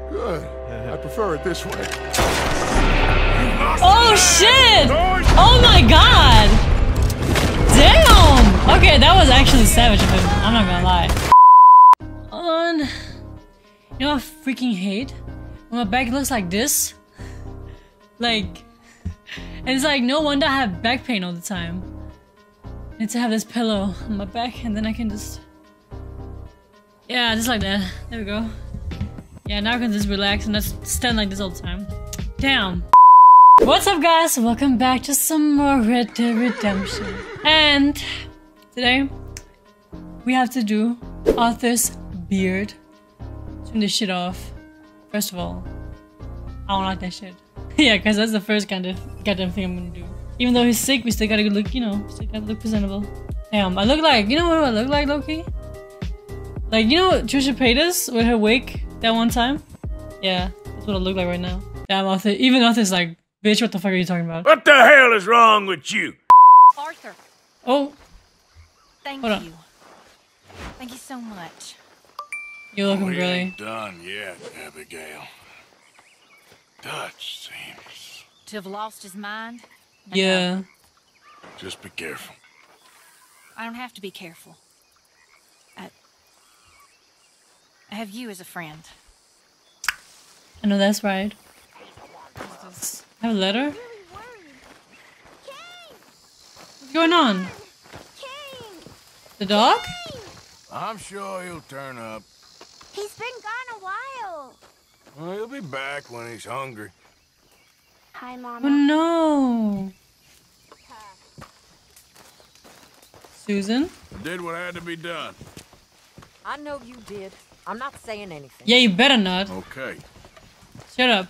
Good. I prefer it this way. Oh shit! Oh my god! Damn! Okay, that was actually savage of him. I'm not gonna lie. You know what I freaking hate? When my back looks like this. Like, and it's like no wonder I have back pain all the time. I need to have this pillow on my back and then I can just... Yeah, just like that. There we go. Yeah, now I can just relax and not stand like this all the time. Damn. What's up guys? Welcome back to some more Red Dead Redemption. And today we have to do Arthur's beard. Trim this shit off. First of all, I don't like that shit. Yeah, cause that's the first goddamn thing I'm gonna do. Even though he's sick, we still gotta look, you know, still gotta look presentable. Damn, I look like, you know what I look like, Loki? Like, you know Trisha Paytas with her wig that one time? Yeah, that's what I look like right now. Damn, Arthur, even Arthur's like, bitch, what the fuck are you talking about? What the hell is wrong with you? Arthur. Oh. Thank you. Thank you so much. You're looking really. Ain't done yet, Abigail. Dutch seems To have lost his mind? Yeah. Just be careful. I don't have to be careful. I have you as a friend. I know that's right. I have a letter? What's going on? The dog? I'm sure he'll turn up. He's been gone a while. Well, he'll be back when he's hungry. Hi, Mama. Oh no. Susan? I did what had to be done. I know you did. I'm not saying anything. Yeah, you better not. Okay. Shut up.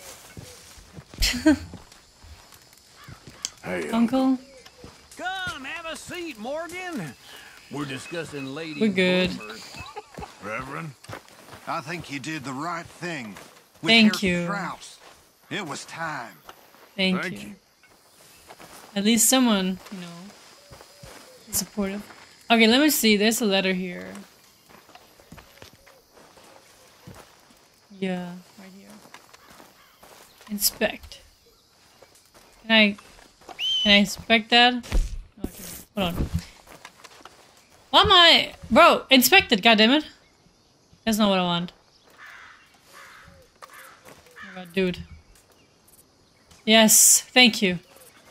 Hey, Uncle? Come, have a seat, Morgan. We're discussing Lady We're good. Reverend. I think you did the right thing. With Thank Herr you. Strauss. It was time. Thank you. At least someone, you know, is supportive. Okay, let me see. There's a letter here. Yeah, right here. Inspect. Can I inspect that? No, I can't. Hold on. Why am I... Bro, inspect it, goddammit. That's not what I want. Oh my god, dude. Yes, thank you.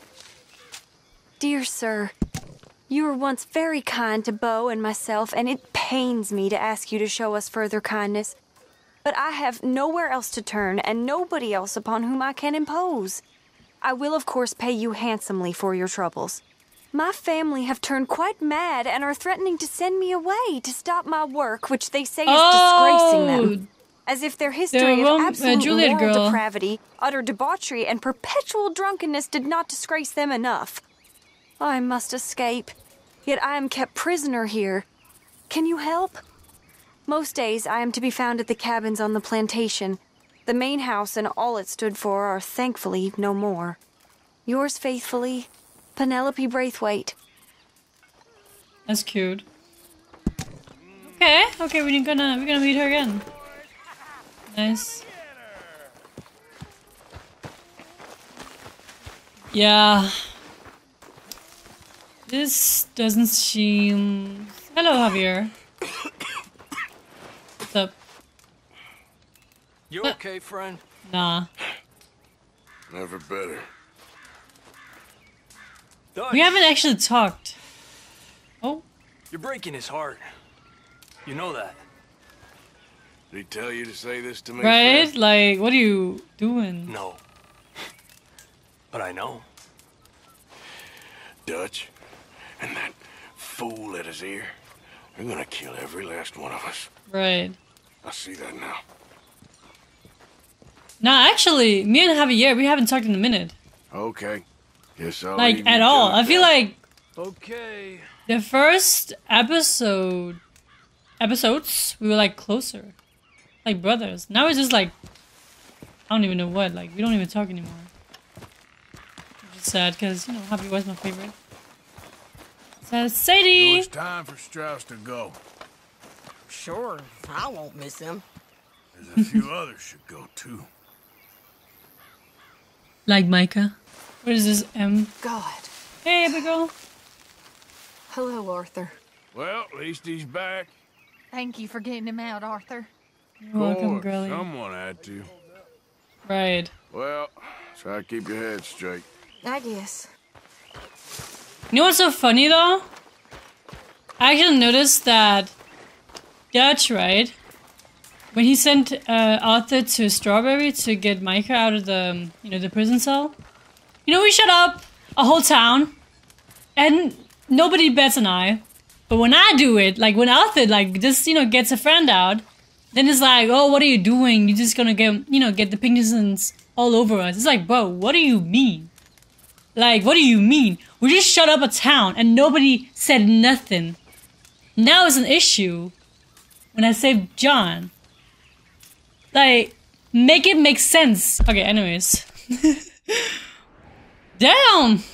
Dear sir, you were once very kind to Beau and myself, and it pains me to ask you to show us further kindness. But I have nowhere else to turn, and nobody else upon whom I can impose. I will, of course, pay you handsomely for your troubles. My family have turned quite mad and are threatening to send me away to stop my work, which they say is disgracing them. As if their history of absolute Juliet moral girl. depravity, utter debauchery, and perpetual drunkenness did not disgrace them enough. I must escape, yet I am kept prisoner here. Can you help? Most days I am to be found at the cabins on the plantation. The main house and all it stood for are thankfully no more. Yours faithfully, Penelope Braithwaite. That's cute. Okay, we're gonna meet her again. Nice. Yeah. This doesn't seem... Hello, Javier. What's up? You okay, friend? Nah. Never better. Dutch, We haven't actually talked. Oh. you're breaking his heart. You know that. Did he tell you to say this to me? Right? Friend? Like, what are you doing? No. But I know. Dutch and that fool at his ear. They're gonna kill every last one of us. Right. I see that now. Nah, actually, me and Javier, we haven't talked in a minute. Okay. Guess I'll Like, leave at you all. to I it feel then. like Okay. the first episodes, we were like closer. Like brothers. Now it's just like, I don't even know what, like, we don't even talk anymore. Which is sad, because, you know, Javier was my favorite. So, Sadie! It's time for Strauss to go. Sure, I won't miss him. There's a few others should go too. Like Micah. What is this, M? God. Hey, big girl. Hello, Arthur. Well, at least he's back. Thank you for getting him out, Arthur. You're welcome, Course, girlie. someone had to. Right. Well, try to keep your head straight. I guess. You know what's so funny, though? I actually noticed that Dutch, right? When he sent Arthur to Strawberry to get Micah out of the, the prison cell, we shut up a whole town, and nobody bats an eye. But when I do it, like when Arthur, just, gets a friend out, then it's like, oh, what are you doing? You're just gonna get, get the Pinkersons all over us. It's like, bro, what do you mean? Like, what do you mean? We just shut up a town and nobody said nothing. Now it's an issue when I saved John. Like, make it make sense. Okay, anyways. Damn!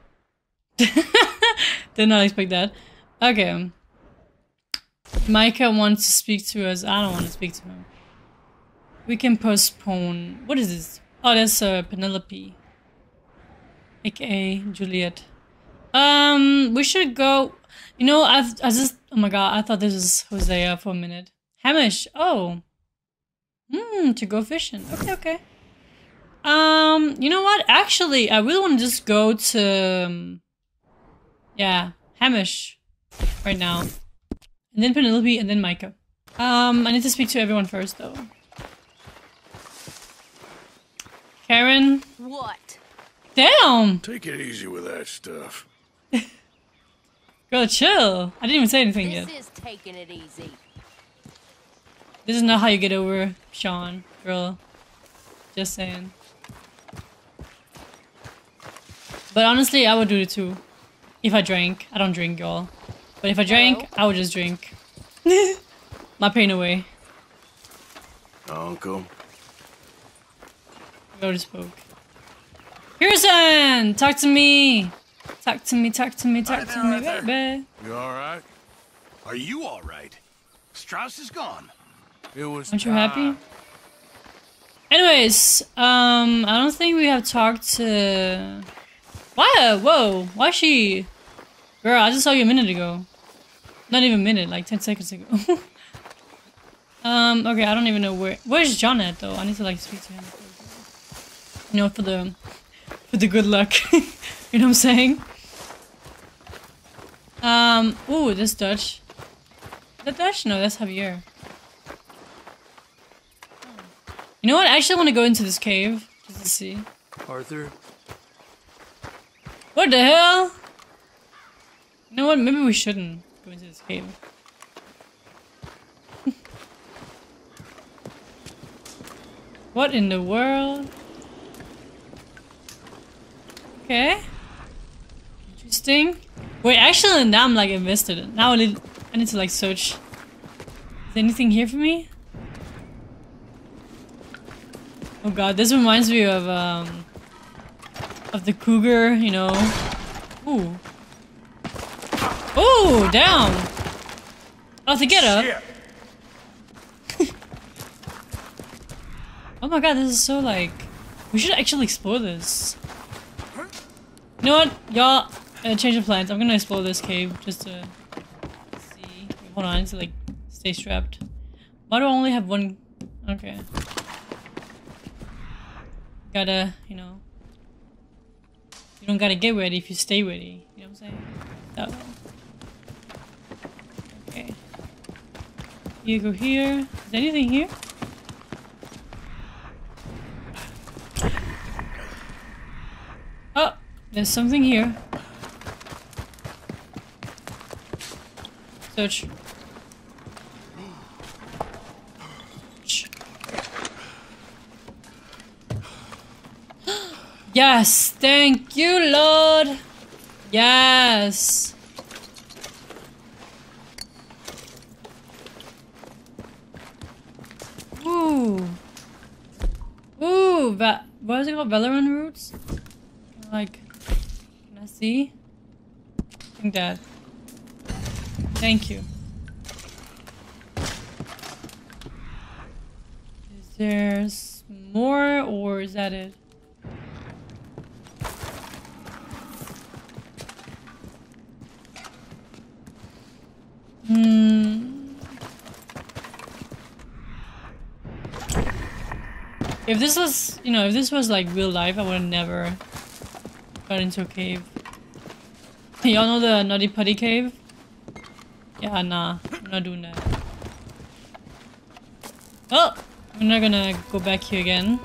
Did not expect that. Okay. Micah wants to speak to us. I don't want to speak to him. We can postpone. What is this? Oh, that's Penelope. AKA Juliet. We should go. I just. Oh my god, I thought this was Hosea for a minute. Hamish. Oh. To go fishing. Okay. You know what? Actually, I really want to just go to. Yeah, Hamish. Right now. And then Penelope, and then Micah. I need to speak to everyone first, though. Karen? What? Damn! Take it easy with that stuff. Girl, chill. I didn't even say anything yet. This is taking it easy. This is not how you get over Sean, girl. Just saying. But honestly, I would do it too. If I drank. I don't drink, y'all. But if I drank, I would just drink. My pain away. Uncle. We already spoke. Pearson! Talk to me! Talk to me, baby. You alright? Are you all right? Strauss is gone. It was Aren't you happy? Anyways, I don't think we have talked to... Why? Whoa, why she... Girl, I just saw you a minute ago. Not even a minute, like 10 seconds ago. Okay, I don't even know where's John at though? I need to speak to him. For the good luck. You know what I'm saying? Ooh, this Dutch. Is that Dutch? No, that's Javier. You know what? I actually want to go into this cave just to see. Arthur? What the hell? You know what? Maybe we shouldn't go into this cave. What in the world? Okay. Interesting. Wait, actually now I'm invested. Now I need to search. Is there anything here for me? Oh god, this reminds me of the cougar, Ooh. Ooh, damn! Oh, to get up. Oh my god, this is so we should actually explore this. You know what, y'all? Change of plans. I'm gonna explore this cave just to see. Hold on, I need to stay strapped. Why do I only have one? Okay. Gotta, you don't gotta get ready if you stay ready. You know what I'm saying? Oh. Okay. You go here. Is there anything here? Oh, there's something here. Search. Yes, thank you, Lord. Yes. Ooh. Ooh, what is it called? Valorant roots? Can I see? I think that. Thank you. There's more, or is that it? If this was, you know, if this was like real life, I would have never got into a cave. Y'all know the Nutty Putty cave? Yeah, nah, I'm not doing that. Oh! I'm not gonna go back here again.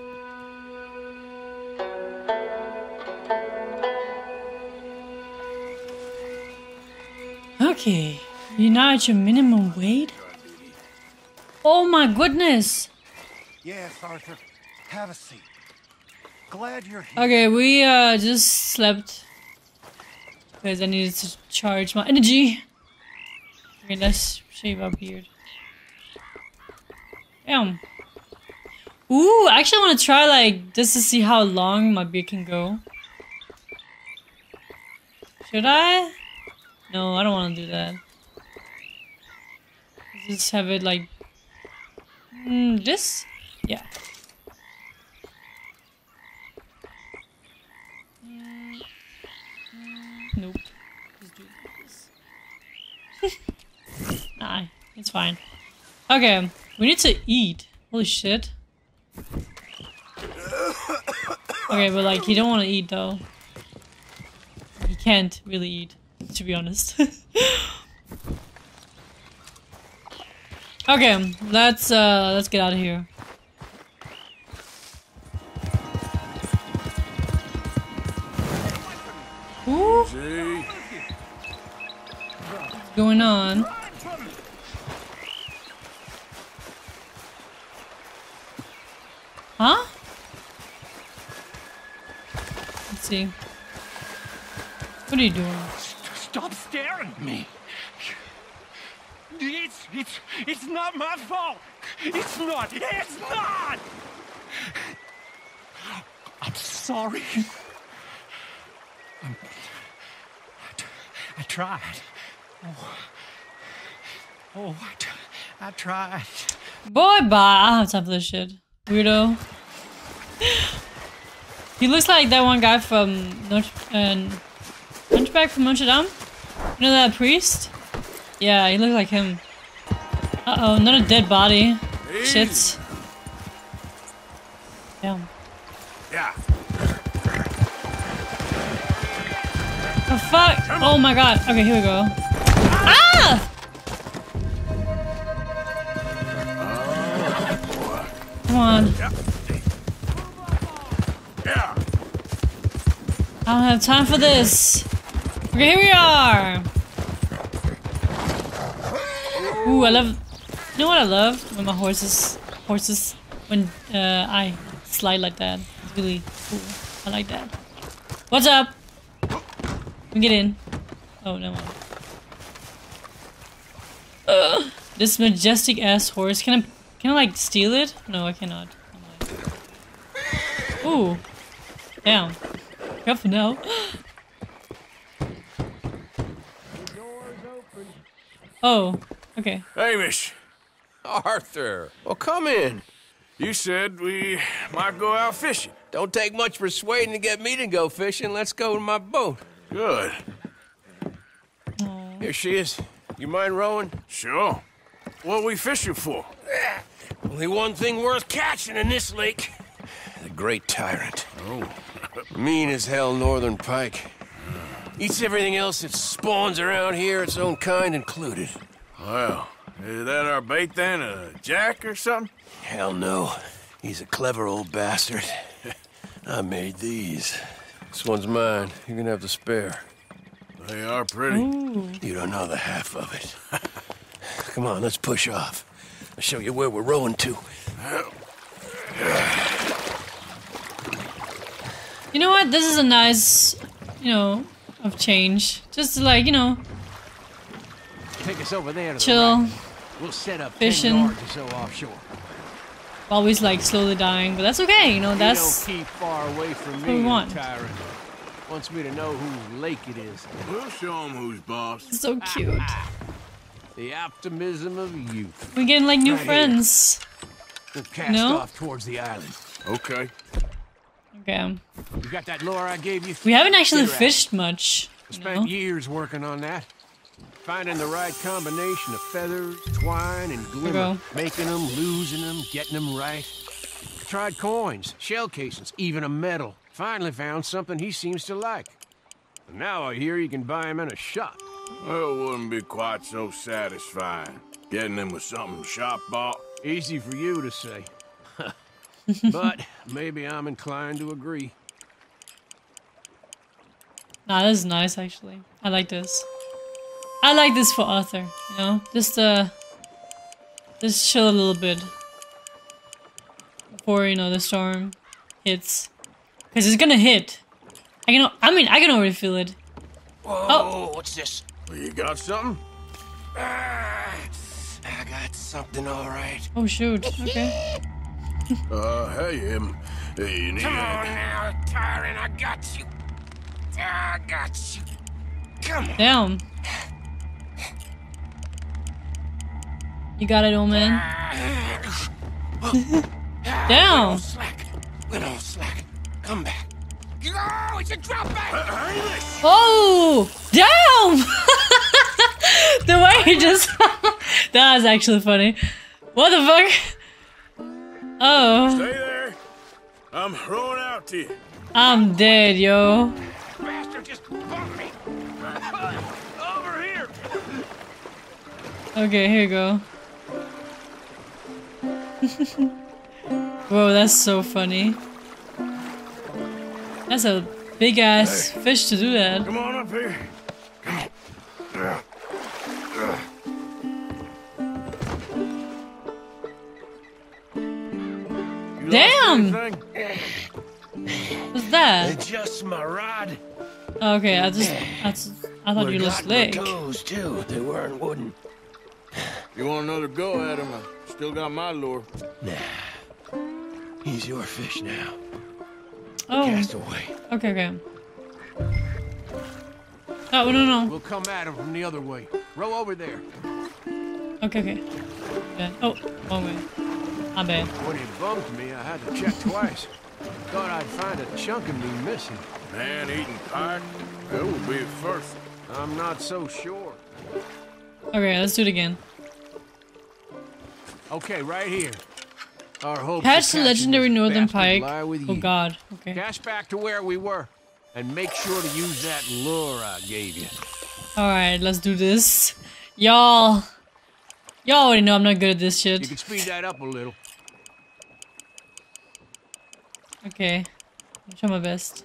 Okay, you're now at your minimum weight? Oh my goodness! Yes, Arthur. Have a seat. Glad you're here. Okay, we just slept because I needed to charge my energy. Okay, let's shave our beard. Damn. Ooh, I actually want to try like just to see how long my beard can go. Should I? No, I don't want to do that. Just have it like this? Yeah. Nope. Just do this. Nah, it's fine. Okay, we need to eat. Holy shit. Okay, but like, he don't want to eat though. He can't really eat, to be honest. Okay, let's get out of here. Ooh. What's going on? Huh? Let's see. What are you doing? Stop staring at me. It's not my fault. It's not. I'm sorry. I tried. I tried. Boy, bye. I don't have time for this shit. Weirdo. He looks like that one guy from Hunchback from Notre Dame. You know that priest? Yeah, he looks like him. Uh-oh, not a dead body. Shit. Damn. Yeah. The fuck? Oh my god. Okay, here we go. Ah! Come on. Yeah. I don't have time for this. Okay, here we are. Ooh, I love. You know what I love? When my horses, when I slide like that. It's really cool. I like that. What's up? Let me get in. Oh, no. This majestic ass horse. Can I like steal it? No, I cannot. Ooh. Damn. Careful now. Oh. Okay. Hamish. Arthur. Well, come in. You said we might go out fishing. Don't take much persuading to get me to go fishing. Let's go to my boat. Good. Here she is. You mind rowing? Sure. What are we fishing for? Only one thing worth catching in this lake. The great tyrant. Oh. Mean as hell northern pike. Eats everything else that spawns around here, its own kind included. Well, is that our bait then? A jack or something? Hell no. He's a clever old bastard. I made these. This one's mine. You're gonna have to spare. They are pretty. Ooh. You don't know the half of it. Come on, let's push off. I'll show you where we're rowing to. You know what? This is a nice, you know, of change. Just to like, you know, Take us over there to chill. the right. We'll set up Fishing. 10 yards or so offshore. Always like slowly dying, but that's okay. You know, that's You don't keep far away from what we me, want. tyrant. Wants me to know whose lake it is. We'll show him who's boss. so cute. The optimism of youth. We're getting like new Right here. friends. We'll cast off towards the island. Okay. Okay. You got that lure I gave you? We haven't actually fished much. Spent years working on that. Finding the right combination of feathers, twine, and glimmer. Making them, losing them, getting them right. Tried coins, shell casings, even a medal. Finally found something he seems to like. And now I hear you can buy him in a shop. Well, it wouldn't be quite so satisfying. Getting them with something shop bought. Easy for you to say. But maybe I'm inclined to agree. Nah, this is nice actually. I like this. I like this for Arthur, you know? Just chill a little bit. Before, you know, the storm hits. Cause it's gonna hit. I can already feel it. Whoa, what's this? Well, you got something? I got something, all right. Oh shoot, okay. Hey, you need Come on now, Tyron, I got you. I got you. Come on. Damn. You got it, old man. Damn. We don't slack. Come back. Oh, it's a drop back. Oh, damn. The way he just... That was actually funny. What the fuck? Oh. Stay there. I'm throwing out to you. I'm dead, yo. Bastard just bumped me. Over here. Okay, here you go. Whoa, that's so funny. That's a big ass fish to do that. Come on up here. Come on. Damn! What's that? Just my rod. Okay, I thought you lost leg. Toes too. They weren't wooden. You want another go at him? I still got my lure. Nah. He's your fish now. Oh. Cast away. Okay. Oh, no. We'll come at him from the other way. Row over there. Okay. Yeah. Oh, wrong way. My bad. When he bumped me, I had to check twice. Thought I'd find a chunk of me missing. Man-eating pike? That would be a first. I'm not so sure. Okay, let's do it again. Okay, right here. Our hopes Catch of the legendary catching this northern bastard pike. lie with Oh you. god. Okay. Dash back to where we were, and make sure to use that lure I gave you. Alright, let's do this. Y'all already know I'm not good at this You shit. can speed that up a little. Okay. I'll try my best.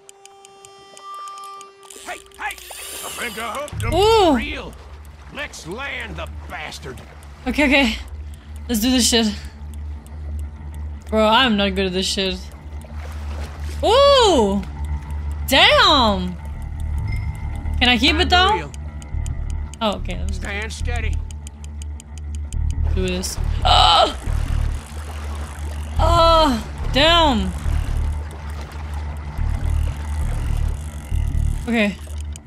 Hey! I think I hooked him. Ooh! Real! Let's land the bastard! Okay. Let's do this shit. Bro, I'm not good at this shit. Ooh! Damn! Can I keep it though? Real. Oh, okay. Let's Stand steady. do this. Oh! Oh! Damn! Okay.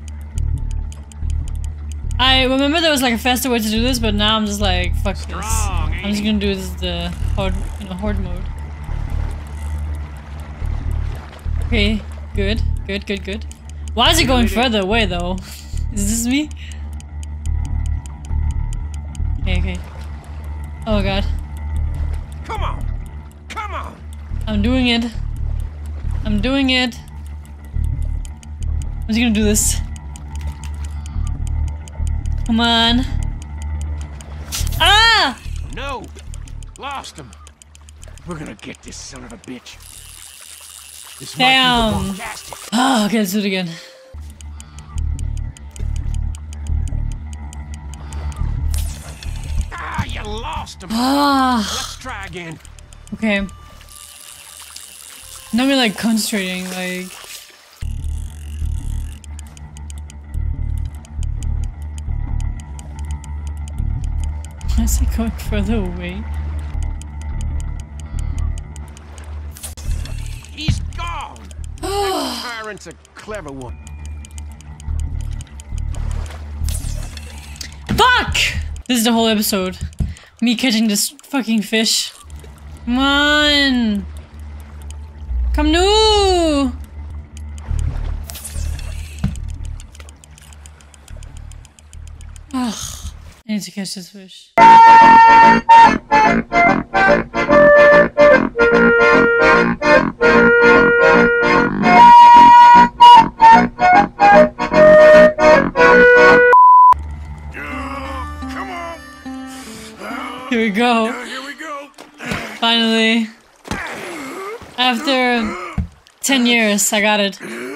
I remember there was like a faster way to do this, but now I'm just like, fuck this. I'm just gonna do this the horde mode. Okay, good. Why is it going further away though? Is this me? Okay. Oh god. Come on! I'm doing it. I'm just gonna do this. Come on. Ah! No! Lost him! We're gonna get this son of a bitch. This Damn. might be the one. Cast it. Oh, okay, let's do it again. Ah, you lost him! Ah. Let's try again. Okay. Now we're like concentrating, like. Why is it going further away? He's gone! That tyrant's a clever one. Fuck! This is the whole episode. Me catching this fucking fish. Come on! Come new! Ugh. I need to catch this fish. Here we go. Here we go. Finally. After 10 years, I got it.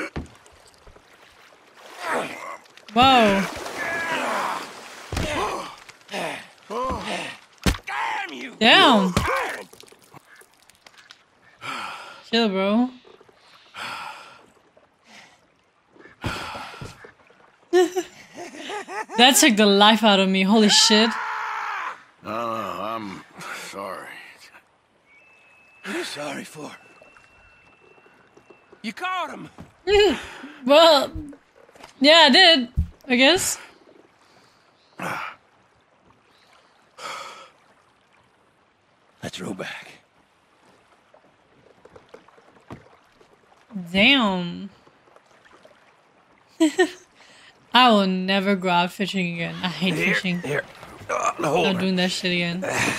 Whoa. Damn. Chill, bro. That took the life out of me. Holy shit. I'm sorry. What are you sorry for? You caught him. Well, yeah, I did, I guess. Let's row back. Damn. I will never go out fishing again. I hate fishing. Here. Not doing that shit again.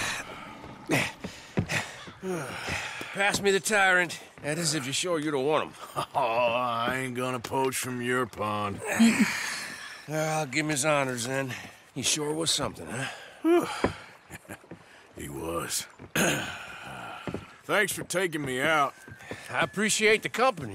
Pass me the tyrant. That is if you're sure you don't want him. Oh, I ain't gonna poach from your pond. I'll give him his honors then. He sure was something, huh? He was. Thanks for taking me out. I appreciate the company.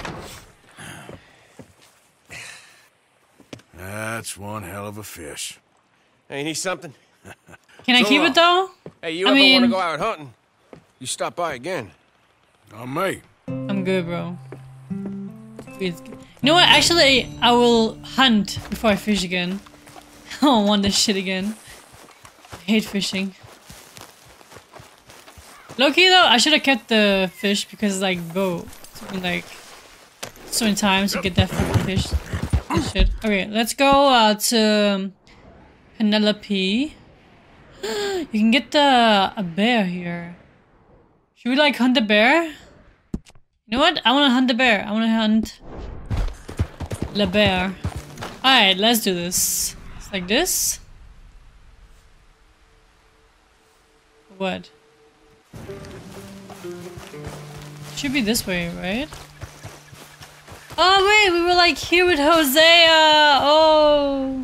That's one hell of a fish. Ain't he something? Can I keep it though? Hey, you I ever want to mean- go out hunting? You stop by again. I may. I'm good, bro. You know what? Actually, I will hunt before I fish again. I don't want this shit again. I hate fishing. Low-key though, I should have kept the fish because like, bro, it took me like so many times to get that fucking fish. This shit. Okay, let's go to Penelope. You can get a bear here. Should we like hunt the bear? You know what? I want to hunt the bear. I want to hunt the bear. Alright, let's do this. It's like this. What? Should be this way, right? Oh wait, we were like here with Hosea. Oh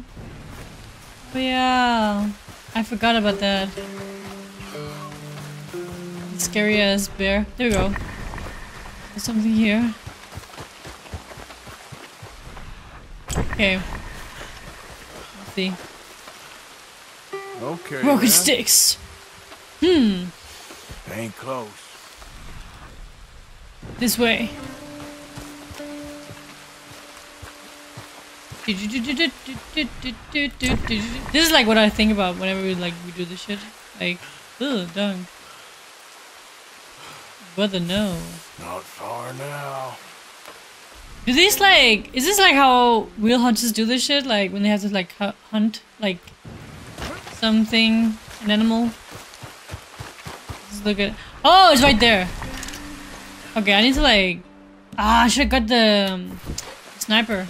yeah. I forgot about that. Scary ass bear. There we go. There's something here. Okay. Let's see. Okay. Broken then. sticks. Ain't close. This way. This is like what I think about whenever we do this shit. Like, ugh, done. Brother, no. Not far now. Do these like? Is this like how real hunters do this shit? Like when they have to like hunt like something, an animal. Let's look at. Oh, it's right there. Okay, I need to like. Ah, I should have got the sniper.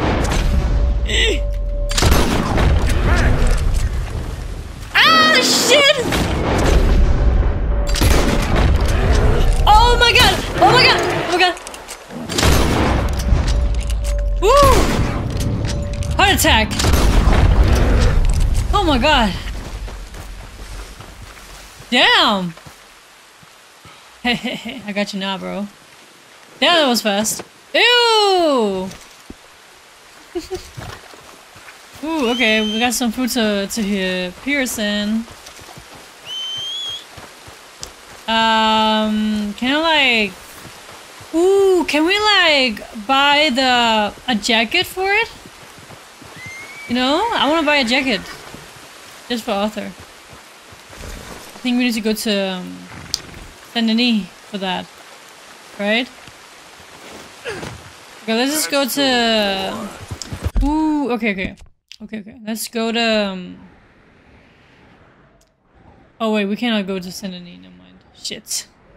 Ah, shit! Oh my god! Oh my god! Oh my god! Woo! Heart attack! Oh my god! Damn! Hey, hey, hey! I got you now, bro. Damn, that was fast. Ew! Ooh, okay, we got some food to Pearson. Can I like... Ooh, can we like buy a jacket for it? You know, I want to buy a jacket. Just for Arthur. I think we need to go to Denis for that. Right? Okay, let's just go to... Ooh, okay. Let's go to... Oh wait, we cannot go to Denis, never mind. Shit.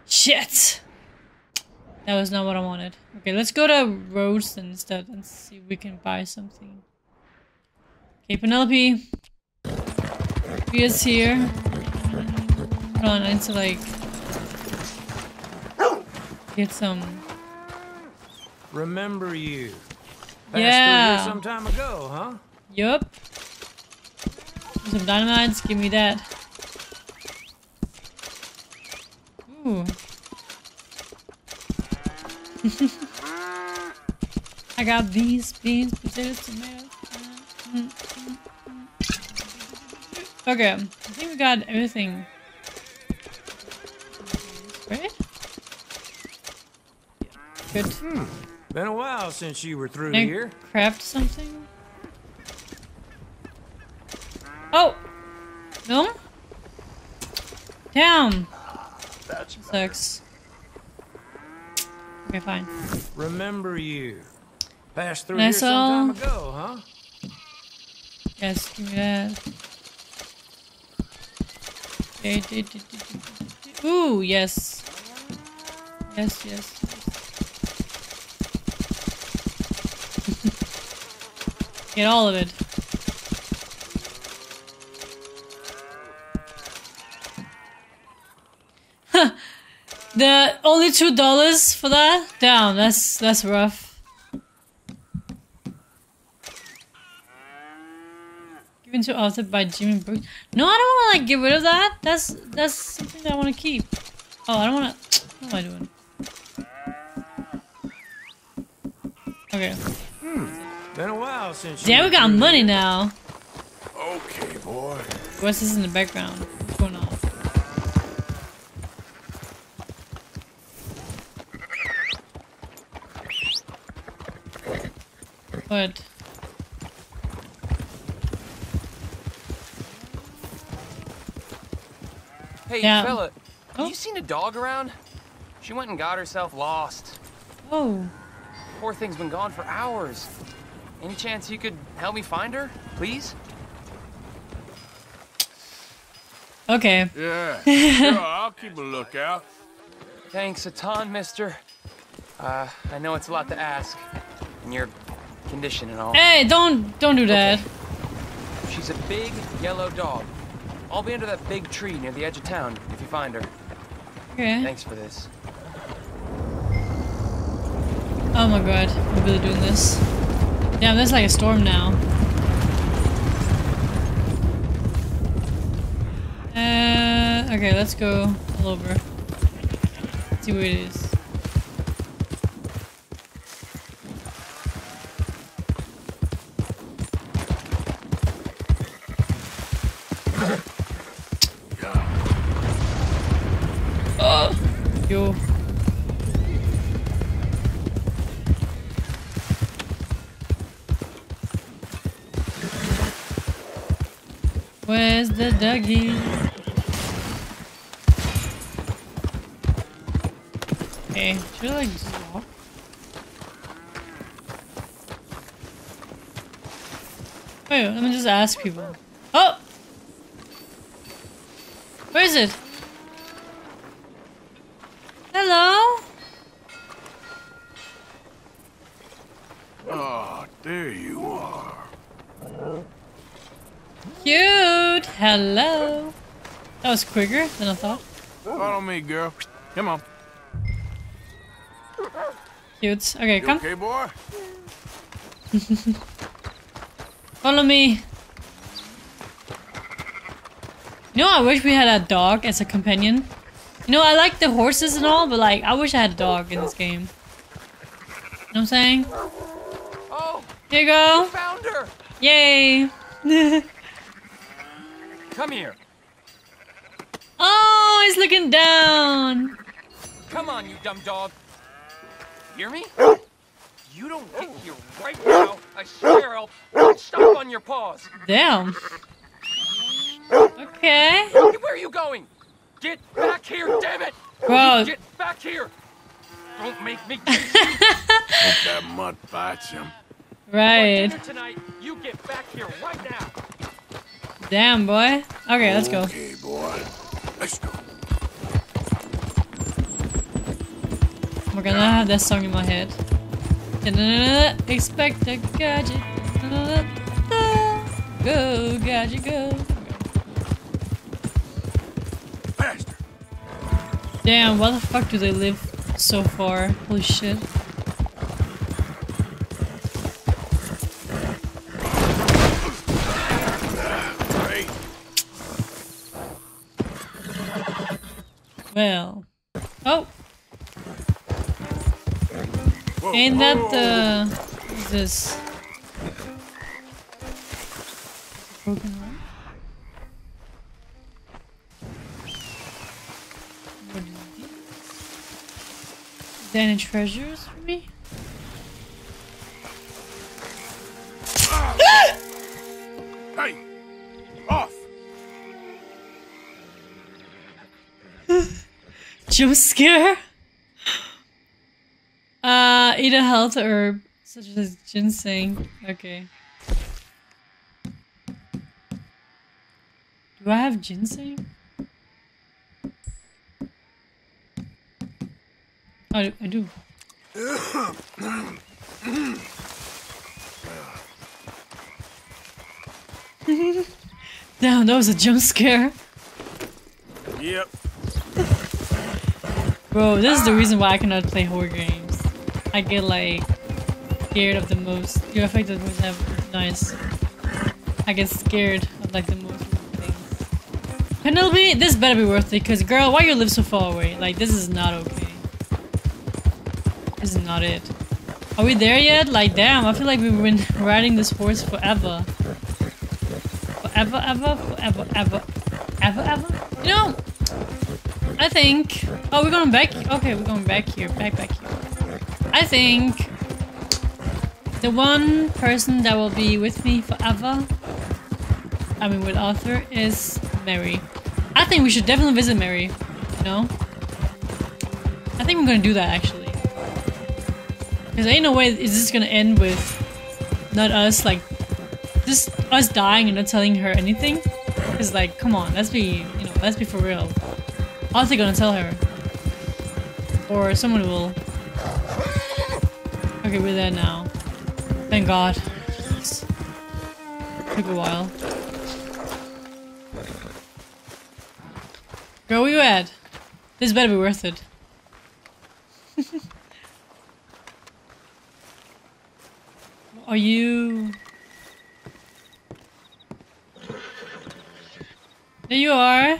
Shit! That was not what I wanted. Okay, let's go to Rose instead and see if we can buy something. Okay, Penelope. He is here. Hold on, I need to like get some. Remember you. Passed Yeah. through here some time ago, huh? Yup. Some dynamites, give me that. Ooh. I got these beans, potatoes, tomatoes. Okay, I think we got everything. Right? Good. Been a while since you were through Can I here. craft something? Oh! No? Damn! That's Sucks. Okay, fine. Remember you. Passed through And I here saw- some time ago, huh? Yes, give me that. Okay, ooh, yes. Yes, yes. Get all of it. The only $2 for that? Damn, that's rough. Given to author by Jimmy Brooks. No, I don't want to like get rid of that. That's something that I want to keep. Oh, I don't want to. What am I doing? Okay. Been a while since. Yeah, we got money now. okay, boy. What's this in the background? What's going on? What? Hey, Yeah. fella, Oh. you seen a dog around? She went and got herself lost. Oh. Poor thing's been gone for hours. Any chance you could help me find her, please? Okay. Yeah, sure, I'll keep a lookout. Thanks a ton, mister. I know it's a lot to ask, in your condition and all. Hey, don't do that. Okay. She's a big yellow dog. I'll be under that big tree near the edge of town if you find her. Okay. Thanks for this. Oh my god, I'm really doing this. Damn, there's like a storm now. Okay, let's go all over. Let's see where it is. Yo. Where's the doggy? Okay, should I like just walk? Wait, let me just ask people. Oh! Where is it? Hello? Oh, there you are. Cute! Hello! That was quicker than I thought. Follow me, girl. Come on. Cute. Okay, You come. okay, boy? Follow me. You know, I wish we had a dog as a companion. You know, I like the horses and all, but like, I wish I had a dog in this game. You know what I'm saying? Oh! Here you go. Found her! Yay! Come here. Oh, he's looking down. Come on, you dumb dog. Hear me? You don't get here right now, I swear I'll stomp on your paws. Damn. Okay. Where are you going? Get back here, damn it! Bro. Get back here! Don't make me Hope that mud bites him. Right. dinner tonight. You get back here right now. Damn, boy. Okay, let's go. Okay, boy. Let's go. my god, I have that song in my head. Expect a gadget. Go, gadget, go. Faster. Damn, why the fuck do they live so far? Holy shit. Well. Oh! Whoa, Ain't that whoa. the... What's this? Broken arm? What is this? Is there any treasures for me? Hey! Off! Jump scare? Eat a health herb such as ginseng. Okay. Do I have ginseng? I do. Damn, that was a jump scare. Yep. Bro, this is the reason why I cannot play horror games. I get like scared of the most. You're affected with that. Nice. I get scared of like the most things. Penelope, this better be worth it, cause girl, why you live so far away? Like this is not okay. This is not it. Are we there yet? Like damn, I feel like we've been riding this horse forever. Forever, ever, forever, ever, ever, ever. You know, I think. Oh, we're going back. Okay, we're going back here. Back here. I think the one person that will be with me forever, I mean with Arthur, is Mary. I think we should definitely visit Mary. You know? I think we're gonna do that actually. Because ain't no way is this gonna end with not us, like, just us dying and not telling her anything. Because like, come on, let's be, you know, let's be for real. Arthur gonna tell her. Or someone will. Okay, we're there now. Thank God. Took a while. Girl, where you at? This better be worth it. Are you... There you are.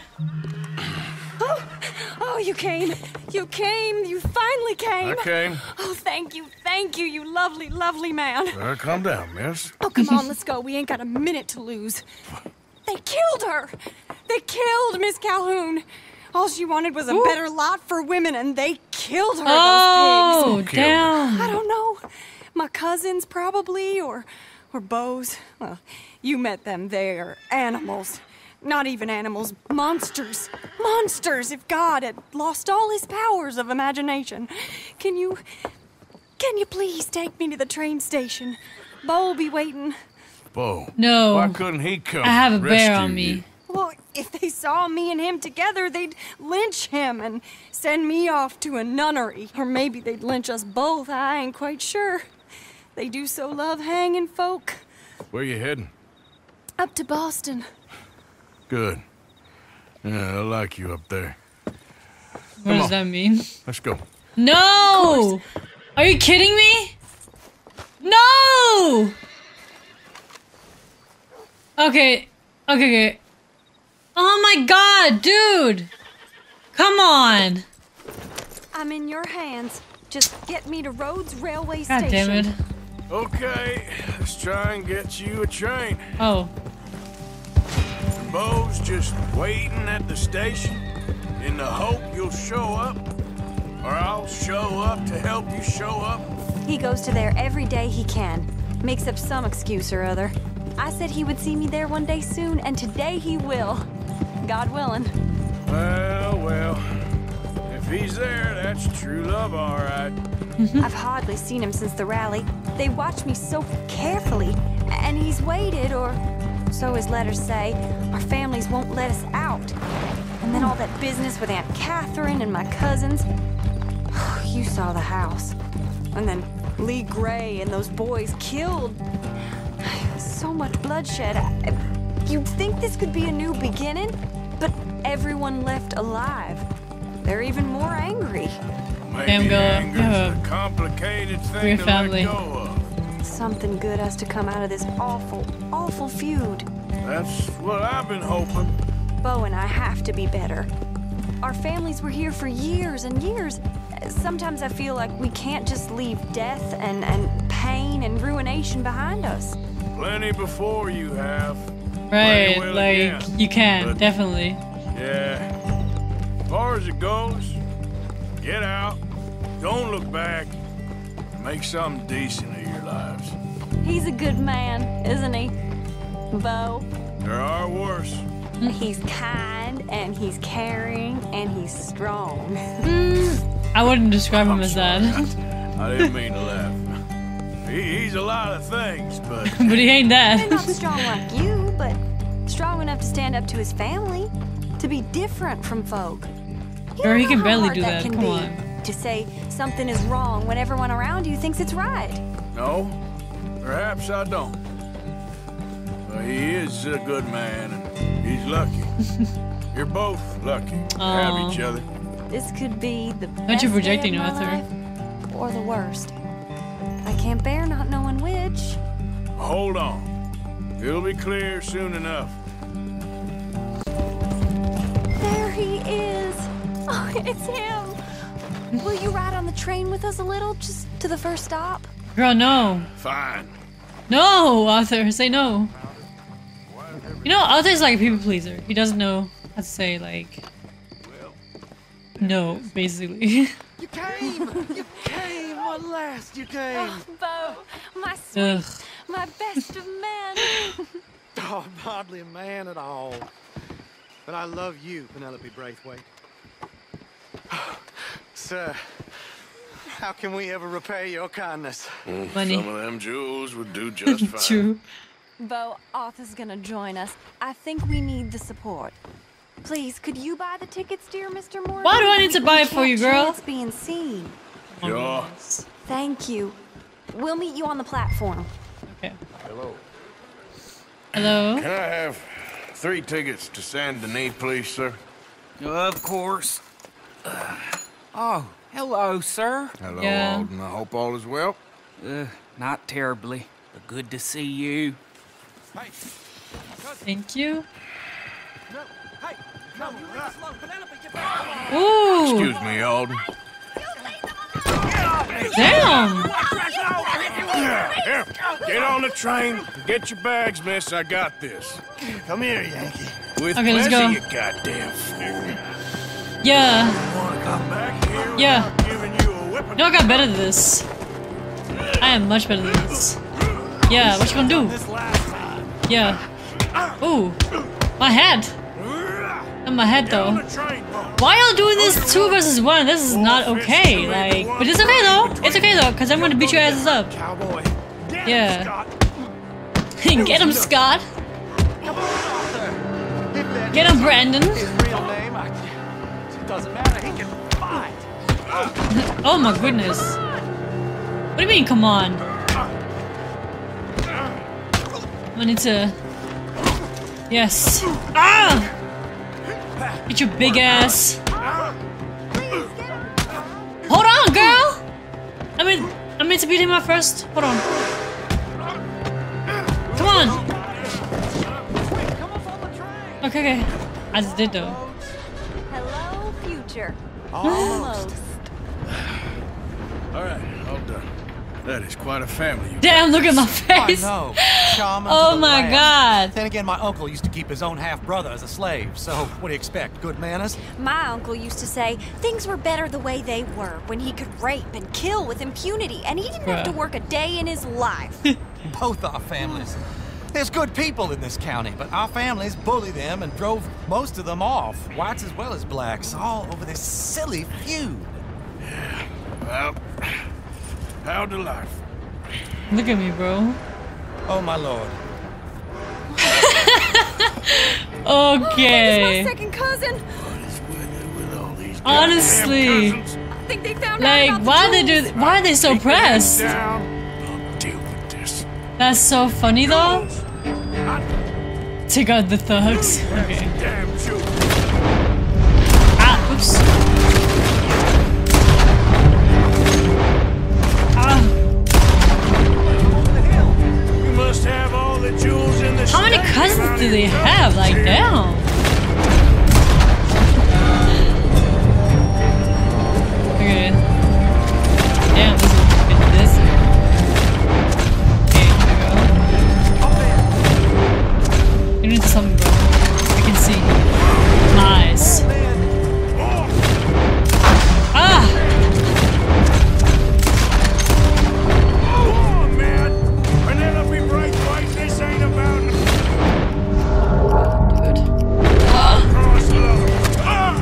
Oh, you came. You came. You finally came. I came. Oh, thank you, you lovely, lovely man. Calm down, miss. Oh, come on, let's go. We ain't got a minute to lose. They killed her. They killed Miss Calhoun. All she wanted was a better lot for women, and they killed her, those pigs. Oh, damn. I don't know. My cousins, probably, or Beau's. Well, you met them. They're animals. Not even animals, monsters. Monsters, if God had lost all his powers of imagination. Can you please take me to the train station? Beau'll be waiting. Beau. No. Why couldn't he come? I have a bear rescue on me. you? Well, if they saw me and him together, they'd lynch him and send me off to a nunnery. Or maybe they'd lynch us both, I ain't quite sure. They do so love hanging folk. Where you heading? Up to Boston. Good. Yeah, I like you up there. What does that mean? Let's go. No! Are you kidding me? No! Okay. Oh my god, dude! Come on! I'm in your hands. Just get me to Rhodes Railway God Station. damn it. Okay, let's try and get you a train. Oh. Beau's just waiting at the station in the hope you'll show up, or I'll show up to help you show up. He goes to there every day he can. Makes up some excuse or other. I said he would see me there one day soon, and today he will. God willing. Well, if he's there, that's true love, all right. I've hardly seen him since the rally. They watch me so carefully, and he's waited, or so his letters say. Our families won't let us out. And then all that business with Aunt Catherine and my cousins. You saw saw the house. And then Lee Gray and those boys killed. So much bloodshed. You'd think this could be a new beginning, but everyone left alive. They're even more angry. Maybe anger's a complicated thing to let go of. Something good has to come out of this awful, awful feud. That's what I've been hoping. Bo and I have to be better. Our families were here for years and years. Sometimes I feel like we can't just leave death and pain and ruination behind us. Plenty before you have. Right, like, you can, definitely. Yeah. As far as it goes, get out, don't look back, make something decent of your lives. He's a good man, isn't he, Bo? There are worse. He's kind, and he's caring, and he's strong. I wouldn't describe him as that. I didn't mean to laugh. He's a lot of things, but... but he ain't that. He's not strong like you, but strong enough to stand up to his family, to be different from folk. Girl, he can barely do that. Come on. To say something is wrong when everyone around you thinks it's right. No, perhaps I don't. But he is a good man, and he's lucky. You're both lucky to have each other. This could be the Aren't best you projecting, day of my Arthur? life, or the worst. I can't bear not knowing which. Hold on. It'll be clear soon enough. There he is. Oh, it's him. Will you ride on the train with us a little, just to the first stop? Girl, no. Fine. No, Arthur, say no. You know, Arthur's like a people pleaser. He doesn't know how to say, like, no, basically. You came! You came! At last you came! Oh, Bo, my sweet, my best of men. Oh, I'm hardly a man at all. But I love you, Penelope Braithwaite. Sir, how can we ever repay your kindness? Money. Some of them jewels would do just fine. True. Bo, Arthur's gonna join us. I think we need the support. Please, could you buy the tickets, dear Mr. Morgan? Why do I need to buy it for you, girl? It's being seen. Sure. Thank you. We'll meet you on the platform. Okay. Hello. Hello? Can I have 3 tickets to Saint Denis, please, sir? Of course. Oh, hello, sir. Hello, Yeah. Alden. I hope all is well. Not terribly, but good to see you. Hey. Thank you. No. Hey. No. Ooh. Excuse me, Alden. Damn. Here. Get on the train. Get your bags, miss. I got this. Come here, Yankee. With Okay, let's pleasure, go. you goddamn fool. Yeah. Wanna come back here Yeah. without giving you a whipping? No, I got better than this. I am much better than this. Yeah, what you gonna do? Yeah. Ooh. My head. Not my head though. Why y'all doing this 2 versus 1? This is not okay. Like, but it's okay though. It's okay though, cause I'm gonna beat your asses up. Yeah. Get him, Scott. Get him, Brandon. His real name, it doesn't matter. He can fight. Oh my goodness. What do you mean, come on? I need to... Yes. Ah! Get your big ass. Hold on, girl! I meant to beat him up first. Hold on. Come on. Okay. I just did though. Hello, future. Almost. All right, all done. That is quite a family. Damn, look at my face. I know. Shaman Oh to the my last. god. Then again, my uncle used to keep his own half-brother as a slave, so what do you expect? Good manners? My uncle used to say things were better the way they were, when he could rape and kill with impunity, and he didn't have to work a day in his life. Both our families. There's good people in this county, but our families bullied them and drove most of them off, whites as well as blacks, all over this silly feud. Well, how delightful. Look at me, bro. Oh, my lord. Okay. He's my second cousin. What is with it with all these Honestly. goddamn cousins? think they found out Like, about why are they so pressed? I'll deal with this. That's so funny though. Take out the thugs. Okay. Damn Jew. Ah, oops. Ah. You must have all the jewels in the How many stack cousins around do here. they have? Like, damn. Okay. Damn, this is fucking busy. Okay, here we go. You need something, bro. I can see. Nice. Ah! Come on, man. Penelope Bright White, this ain't about cross love. Ah!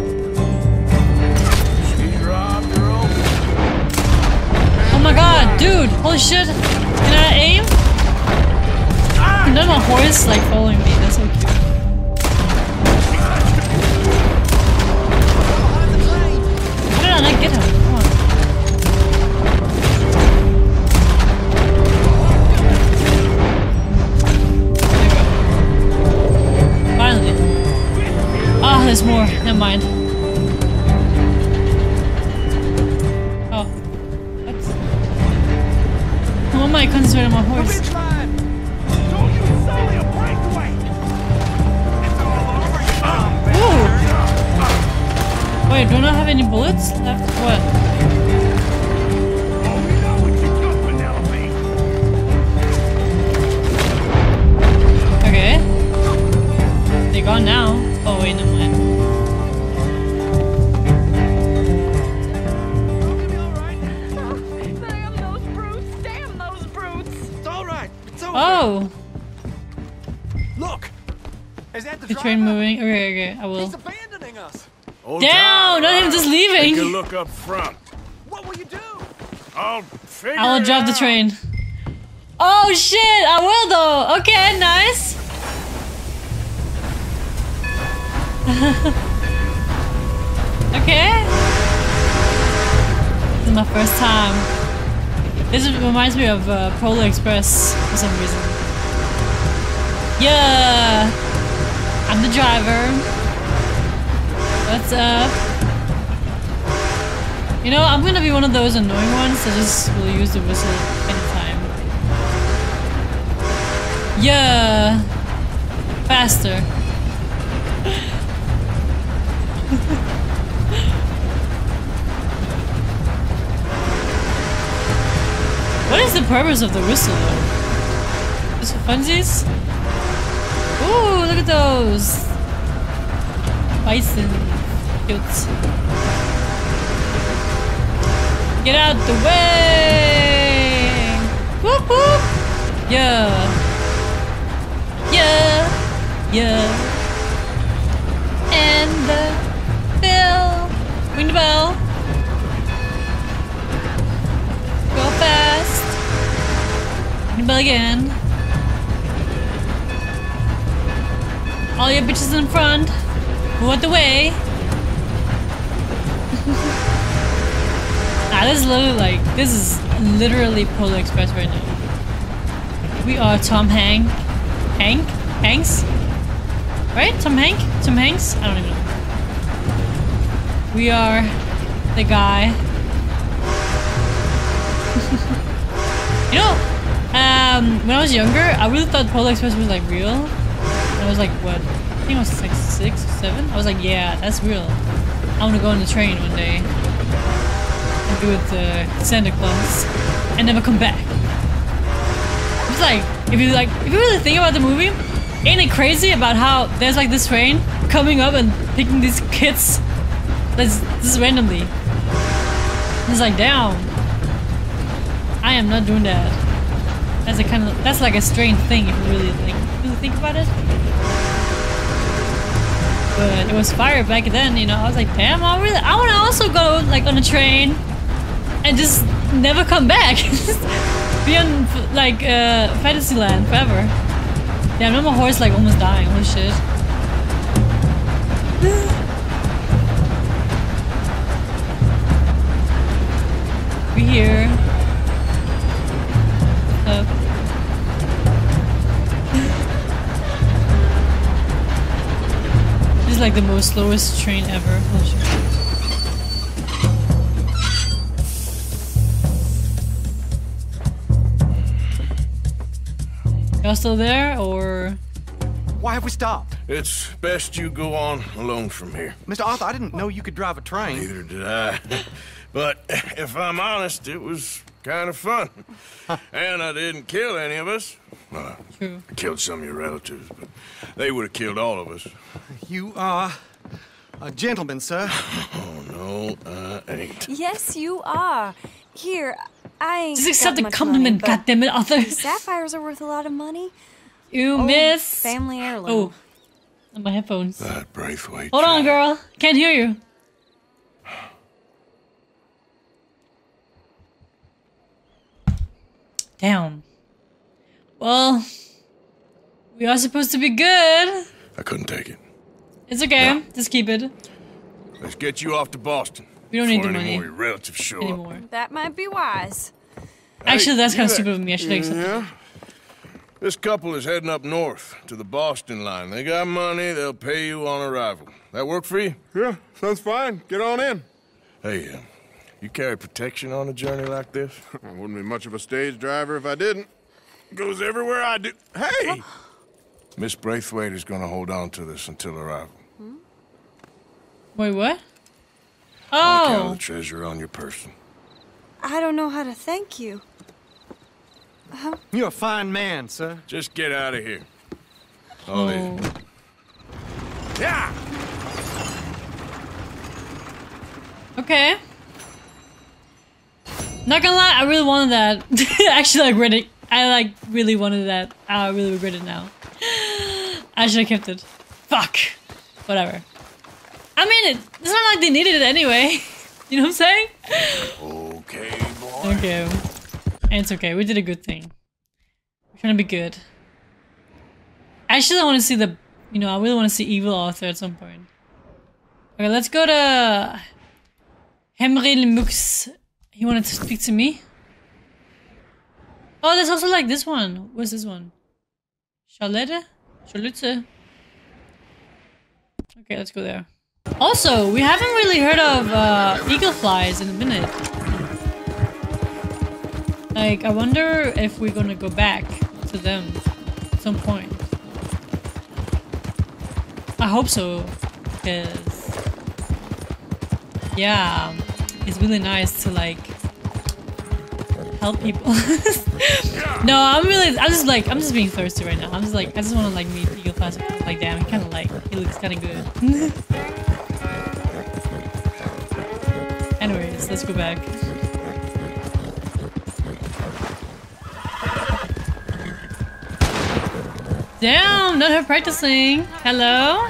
She's robbed her own. Oh my god, dude! Holy shit! Can I aim? And then my horse like following me. That's so cute. How did I not get him? Come on. There we go. Finally. Ah, there's more. Never mind. Oh. What? Why am I concentrating on my horse? Ooh. Wait, do I not have any bullets left? What? Okay. They're gone now. Oh wait, never mind. Damn those brutes! Damn those brutes! It's all right. It's over. Oh! Look. Is that the The train moving. Okay, I will. He's abandoning us. Hold Down! tight, Not him just leaving! Take a look up front. What will you do? I'll figure I will it drive the out. train. Oh shit! I will though! Okay, nice! Okay. This is my first time. This reminds me of Polar Express for some reason. Yeah! I'm the driver. What's up? You know, I'm gonna be one of those annoying ones that just will use the whistle anytime. Yeah! Faster. What is the purpose of the whistle though? Just for funsies? Ooh, look at those! Bison. Cute. Get out the way! Whoop whoop! Yeah! Yeah! Yeah! And the bell! Ring the bell! Go fast! Ring the bell again! All your bitches in front! Move out the way! This is literally Polar Express right now. We are Tom Hanks? Right? Tom Hanks? I don't even know. We are the guy. You know, when I was younger, I really thought Polar Express was like real. And I was like, what? I think I was like 6 or 7. I was like, yeah, that's real. I want to go on the train one day. Do with Santa Claus and never come back. It's like if you really think about the movie, ain't it crazy about how there's like this train coming up and picking these kids just randomly. It's like, damn, I am not doing that. That's like a strange thing if you really think about it. But it was fire back then, you know. I was like, damn, I want to also go like on a train. And just never come back. Be on like Fantasyland forever. Yeah, I know my horse like almost dying. Holy shit. like the most slowest train ever. Oh, shit. Y'all still there, or? Why have we stopped? It's best you go on alone from here. Mr. Arthur, I didn't know you could drive a train. Neither did I. But if I'm honest, it was kind of fun. And I didn't kill any of us. I killed some of your relatives, but they would have killed all of us. You are a gentleman, sir. Oh, no, I ain't. Yes, you are. Here, I ain't. Just accept got the much compliment, money, goddammit, Arthur. but sapphires are worth a lot of money. You Old miss. family heirloom. Oh, my headphones. That Braithwaite. Hold on, girl. Can't hear you. Damn. Well, we are supposed to be good. I couldn't take it. It's okay. No. Just keep it. Let's get you off to Boston. We don't need the before any money more of your relatives show anymore. up. That might be wise. Actually, that's kind of you stupid of me. I should have accepted it. This couple is heading up north to the Boston line. They got money. They'll pay you on arrival. That work for you? Yeah, sounds fine. Get on in. Hey, you carry protection on a journey like this? I wouldn't be much of a stage driver if I didn't. Goes everywhere I do. Hey! Miss Braithwaite is going to hold on to this until arrival. Wait, what? On account of Oh. the treasure on your person. I don't know how to thank you. You're a fine man, sir. Just get out of here. All these. Yeah! Okay. Not gonna lie, I really wanted that. Actually, I regret it. I really wanted that. I really regret it now. I should have kept it. Fuck. Whatever. I mean, it's not like they needed it anyway. You know what I'm saying? Okay, boy. Okay. And it's okay. We did a good thing. We're trying to be good. Actually, I want to see the... You know, I really want to see Evil Arthur at some point. Okay, let's go to... Henry Mux. He wanted to speak to me. Oh, there's also like this one. What's this one? Charlotte? Charlotte? Okay, let's go there. Also, we haven't really heard of eagle flies in a minute. Like, I wonder if we're gonna go back to them at some point. I hope so, because yeah, it's really nice to like help people. No, I'm just being thirsty right now. I'm just like, I just want to like meet eagle flies. Like, damn, he kind of like, he looks kind of good. Anyways, let's go back. Damn, not her practicing. Hello?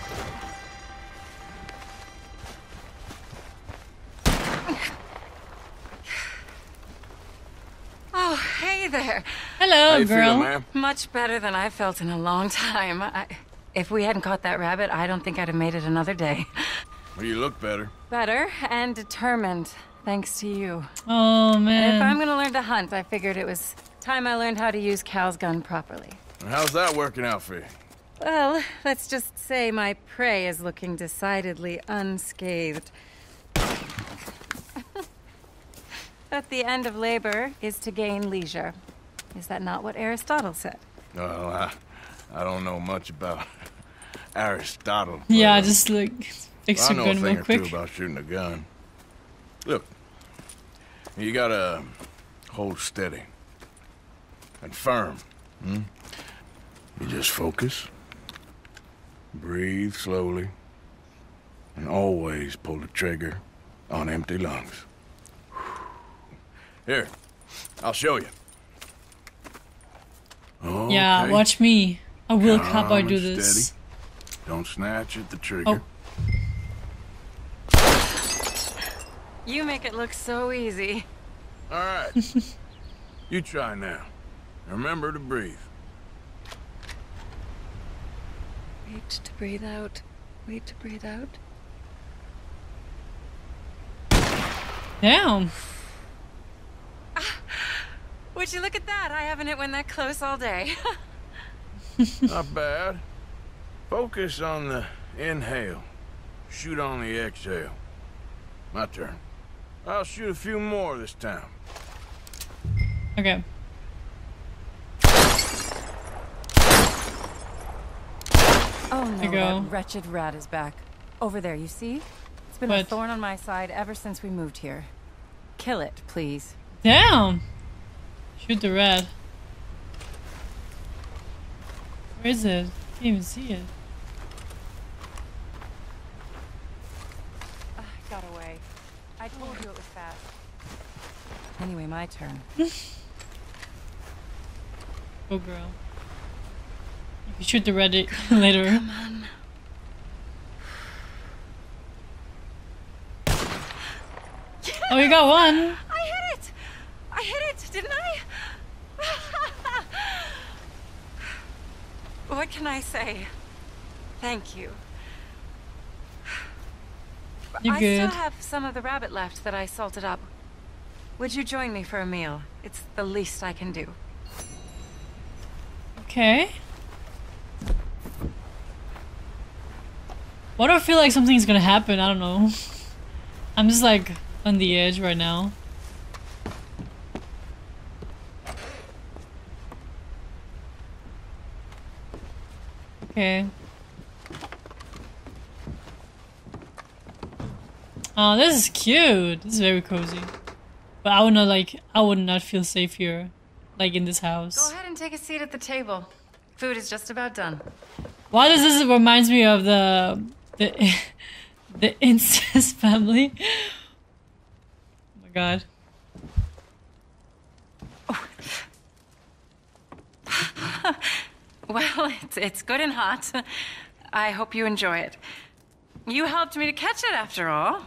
Oh, hey there. Hello, How you girl. feeling, ma'am? Much better than I felt in a long time. If we hadn't caught that rabbit, I don't think I'd have made it another day. Well, you look better. Better and determined, thanks to you. Oh, man. If I'm gonna learn to hunt, I figured it was time I learned how to use Cal's gun properly. How's that working out for you? Well, let's just say my prey is looking decidedly unscathed. But the end of labor is to gain leisure. Is that not what Aristotle said? Well, I don't know much about Aristotle. But, Yeah, just like fix I your know a gun thing real or two quick. about shooting a gun. Look, you gotta hold steady and firm. You just focus, breathe slowly, and always pull the trigger on empty lungs. Here, I'll show you. Yeah, Okay. watch me. I will Calm cowboy do and this. steady. Don't snatch at the trigger. You make it look so easy. All right. You try now. Remember to breathe. Wait to breathe out. Wait to breathe out. Damn. Would you look at that? I haven't hit one that close all day. Not bad. Focus on the Inhale. Shoot on the exhale. My turn. I'll shoot a few more this time. Okay. Oh no, go. that wretched rat is back. Over there, you see? It's been a What? thorn on my side ever since we moved here. Kill it, please. Damn! Shoot the rat. Where is it? I can't even see it. Got away. I told you it was fast. Anyway, my turn. Oh girl. You can shoot the rat later. Come on. Oh, you got one! I hit it! I hit it, didn't I? What can I say? Thank you. You're I good. still have some of the rabbit left that I salted up. Would you join me for a meal? It's the least I can do. Okay. Why do I feel like something's gonna happen? I don't know. I'm just like on the edge right now. Okay. Oh, this is cute. This is very cozy. But I would not feel safe here. Like in this house. Go ahead and take a seat at the table. Food is just about done. Why does this reminds me of the incest family? Oh my god. Well, it's good and hot. I hope you enjoy it. You helped me to catch it after all.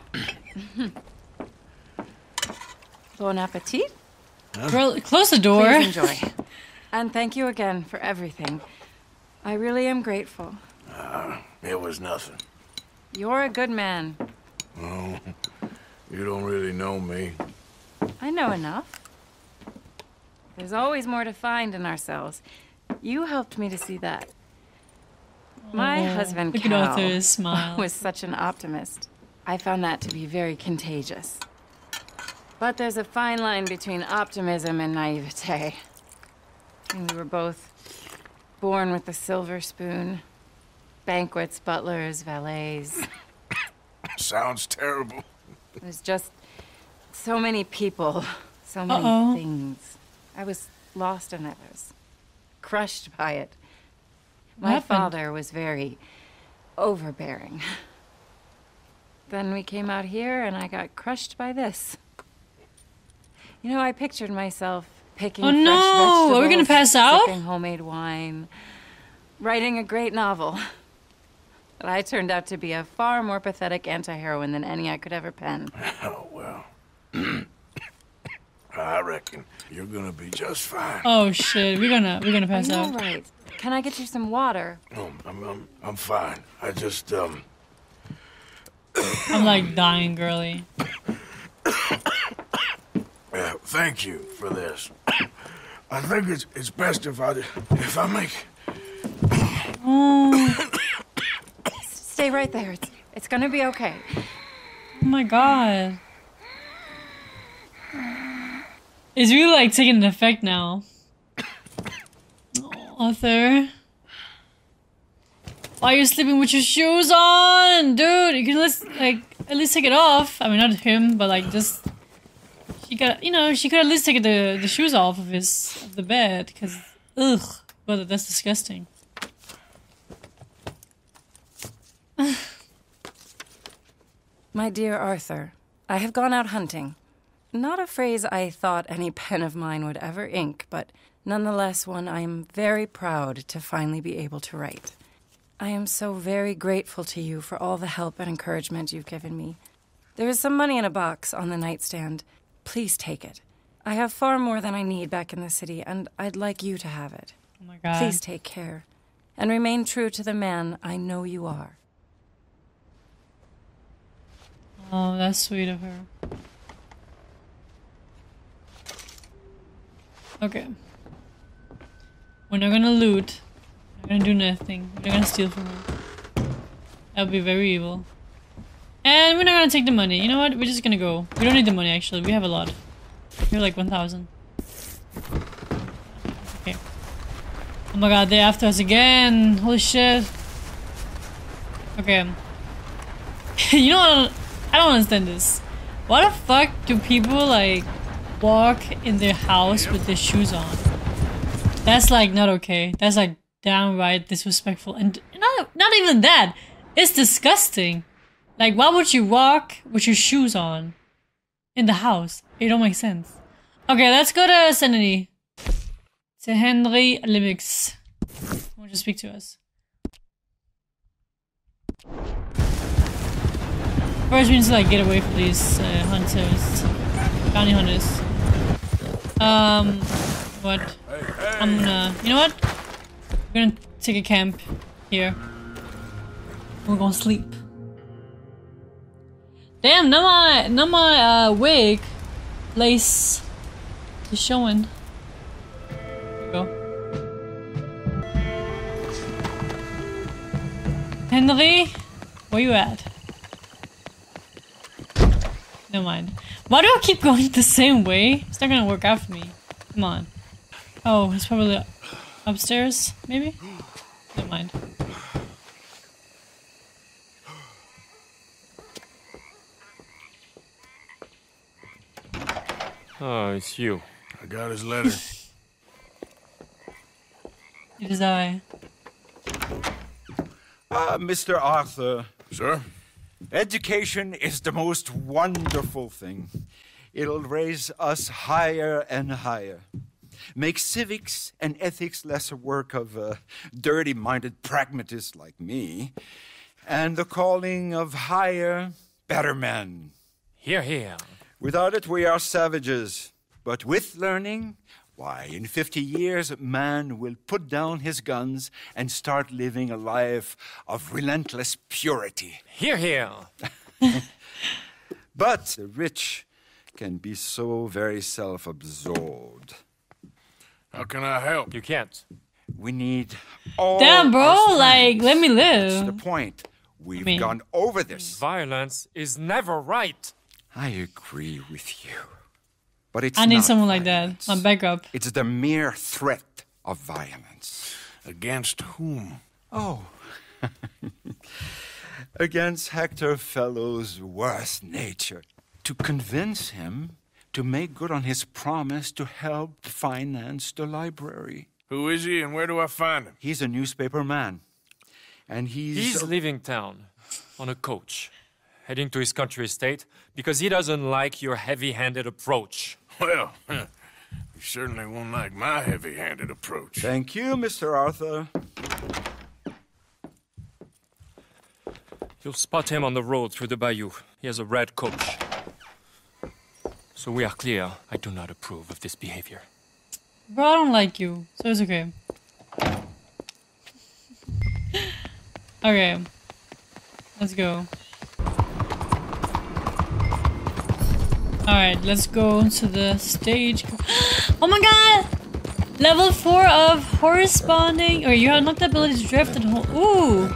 Bon appetit. Girl, close the door. Please enjoy. And thank you again for everything. I really am grateful. It was nothing. You're a good man. Oh, you don't really know me. I know enough. There's always more to find in ourselves. You helped me to see that. My husband, look at Cal, Arthur's smile. was such an optimist. I found that to be very contagious. But there's a fine line between optimism and naivete. And we were both born with the silver spoon. Banquets, butlers, valets. Sounds terrible. It was just so many people, so many things. I was lost in it. I was crushed by it. My father was very overbearing. Then we came out here and I got crushed by this. You know, I pictured myself picking fresh vegetables, are we gonna pass out? sipping homemade wine, writing a great novel. But I turned out to be a far more pathetic anti-heroine than any I could ever pen. Oh, well. I reckon you're gonna be just fine. Oh shit, we're gonna pass out. All right. Can I get you some water? Oh, I'm fine. I just, I'm like dying, girly. Thank you for this. I think it's best if I make. Oh. Stay right there. It's gonna be okay. Oh my god. It's really like taking an effect now. Arthur. Why are you sleeping with your shoes on? Dude, you can at least take it off. I mean, not him, but like just... she could at least take the shoes off of the bed, because, ugh, but that's disgusting. My dear Arthur, I have gone out hunting. Not a phrase I thought any pen of mine would ever ink, but nonetheless one I am very proud to finally be able to write. I am so very grateful to you for all the help and encouragement you've given me. There is some money in a box on the nightstand. Please take it. I have far more than I need back in the city, and I'd like you to have it. Oh my god. Please take care, and remain true to the man I know you are. Oh, that's sweet of her. Okay. We're not gonna loot. We're not gonna do nothing. We're not gonna steal from her. That would be very evil. And we're not gonna take the money. You know what? We're just gonna go. We don't need the money actually. We have a lot. We have like 1,000. Okay. Oh my god, they're after us again. Holy shit. Okay. You know what? I don't understand this. Why the fuck do people like walk in their house with their shoes on? That's like not okay. That's like downright disrespectful. And not even that. It's disgusting. Like, why would you walk with your shoes on in the house? It don't make sense. Okay, let's go to Sanity. To Henry Limix. Want to speak to us? First, we need to like get away from these hunters, bounty hunters. What? I'm gonna. You know what? We're gonna take a camp here. We're gonna sleep. Damn, now my wig lace is showing. There we go. Henry, where you at? Never mind. Why do I keep going the same way? It's not gonna work out for me. Come on. Oh, it's probably upstairs, maybe? Never mind. Oh, it's you. I got his letter. It is I. Mr. Arthur. Sir? Education is the most wonderful thing. It'll raise us higher and higher. Make civics and ethics less a work of dirty-minded pragmatists like me, and the calling of higher, better men. Hear, hear. Without it, we are savages. But with learning, why, in 50 years, man will put down his guns and start living a life of relentless purity. Hear, hear. But the rich can be so very self-absorbed. How can I help? You can't. We need all. Damn, bro, like, let me live. That's the point. We've gone over this. Violence is never right. I agree with you. But it's I need not someone like violence. that. My backup. It's the mere threat of violence. Against whom? Oh. Against Hector Fellow's worst nature. To convince him to make good on his promise to help finance the library. Who is he and where do I find him? He's a newspaper man. And he's leaving town on a coach, heading to his country estate because he doesn't like your heavy-handed approach. Well, he certainly won't like my heavy-handed approach. Thank you, Mr. Arthur. You'll spot him on the road through the bayou. He has a red coach. So we are clear, I do not approve of this behavior. Bro, I don't like you, so it's okay. Okay. Let's go. Alright, let's go to the stage. Oh my god! Level 4 of horse bonding. Or you unlock the ability to drift and hold. Ooh!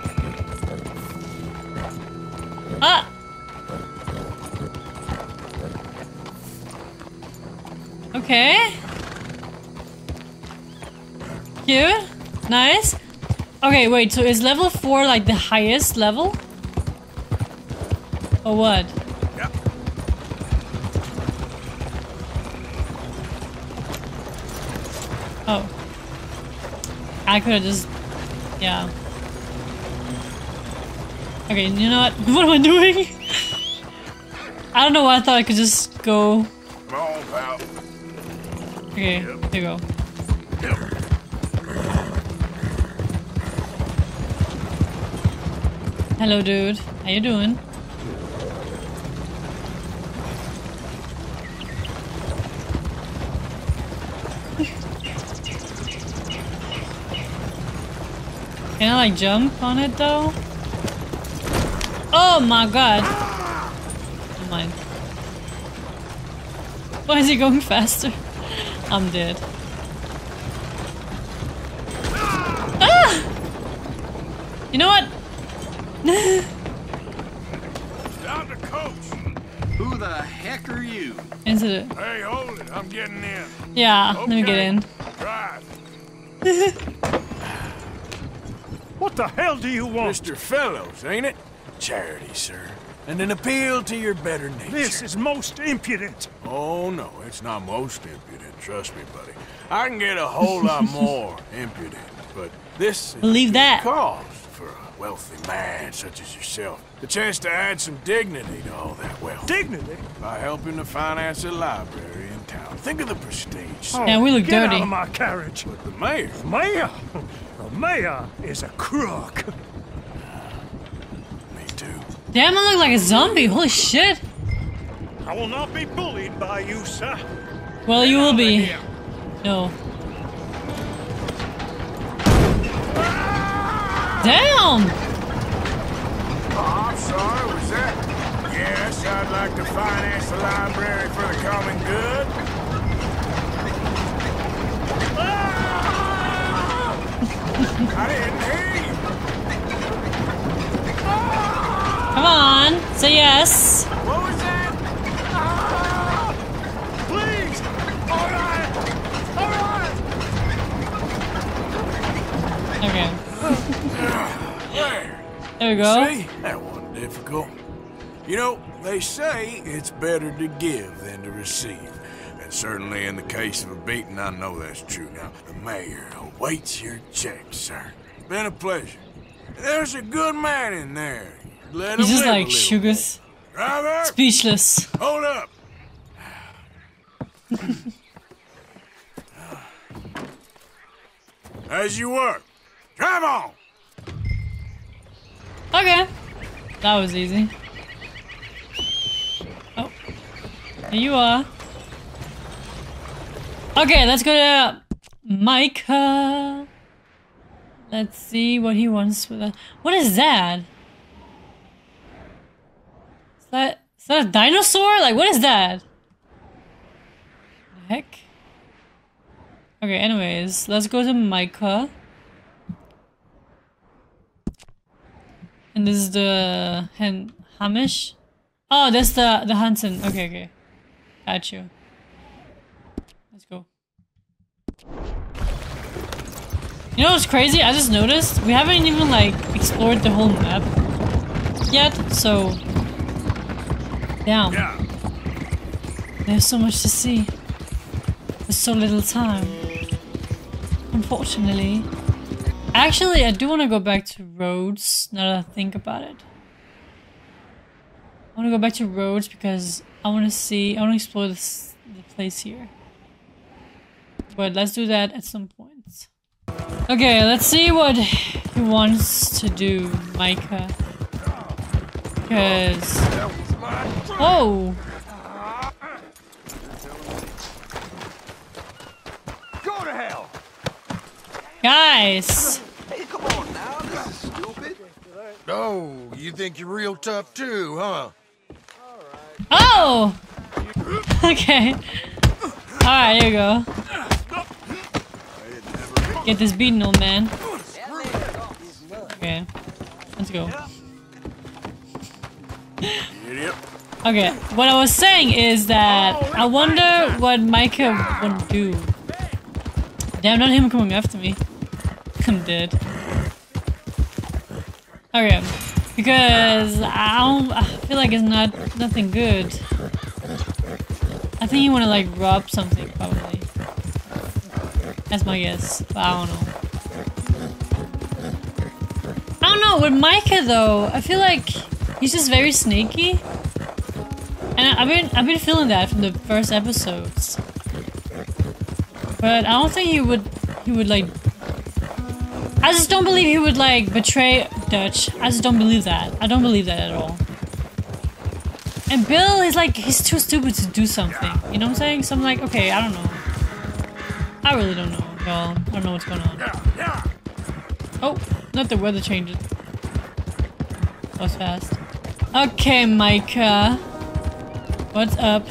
Ah! Okay. Cute. Nice. Okay, wait, so is level 4 like the highest level? Or what? Yeah. Oh. I could have just... Yeah. Okay, you know what? What am I doing? I don't know why I thought I could just go... Come on, pal. Okay, here you go. Hello, dude. How you doing? Can I like jump on it though? Oh my god! Never mind. Why is he going faster? I'm dead. Ah! You know what? Stop the coach. Who the heck are you? Into it. Hey, hold it. I'm getting in. Yeah, let me get in. Drive. What the hell do you want? Mr. Fellows, ain't it? Charity, sir. And an appeal to your better nature. This is most impudent. Oh, no, it's not most impudent. Trust me, buddy. I can get a whole lot more impudent, but this is Believe that. a cause for a wealthy man such as yourself. The chance to add some dignity to all that wealth. Dignity? By helping to finance a library in town. Think of the prestige. Oh, Yeah, we look get dirty. out of my carriage. But the mayor. Mayor? The mayor is a crook. Me too. Damn, I look like a zombie. Holy shit. I will not be bullied by you, sir. Well, you will be. No. Damn! Oh, I'm sorry, was that? Yes, I'd like to finance the library for the common good. I didn't hear you. Come on, say yes. What was that? Please! All right! All right! Okay. There we go. See? That wasn't difficult. You know, they say it's better to give than to receive. And certainly in the case of a beating, I know that's true. Now, the mayor awaits your check, sir. Been a pleasure. There's a good man in there. Let He's him just live a like little Sugar's more. Driver, speechless. hold up. As you were. Drive on. Okay. That was easy. Oh. Here you are. Okay, let's go to Micah. Let's see what he wants with us. What is that? Is that a dinosaur? Like, what is that? The heck? Okay, anyways, let's go to Micah. And this is the Hamish. Oh, that's the Hansen. Okay, okay. Got you. Let's go. You know what's crazy? I just noticed we haven't even like explored the whole map yet, so damn. There's so much to see. There's so little time. Unfortunately. Actually, I do want to go back to Rhodes, now that I think about it. I want to go back to Rhodes because I want to explore the place here. But let's do that at some point. Okay, let's see what he wants to do, Micah. Because... Oh! Go to hell! Guys! Hey, come on now, this is stupid. Oh, you think you're real tough too, huh? Oh! Okay. Alright, here you go. Get this beaten, old man. Okay. Let's go. Okay, what I was saying is that I wonder what Micah would do. Damn, not him coming after me. I'm dead. Okay, because I feel like it's nothing good. I think you want to like rob something probably. That's my guess, but I don't know. I don't know with Micah though. I feel like he's just very sneaky, and I've been feeling that from the first episodes. But I don't think he would like. I just don't believe he would like betray Dutch. I just don't believe that. I don't believe that at all. And Bill is like, he's too stupid to do something. You know what I'm saying? So I'm like, okay, I don't know. I really don't know, y'all. I don't know what's going on. Oh, not the weather changes. That was fast. Okay, Micah. What's up?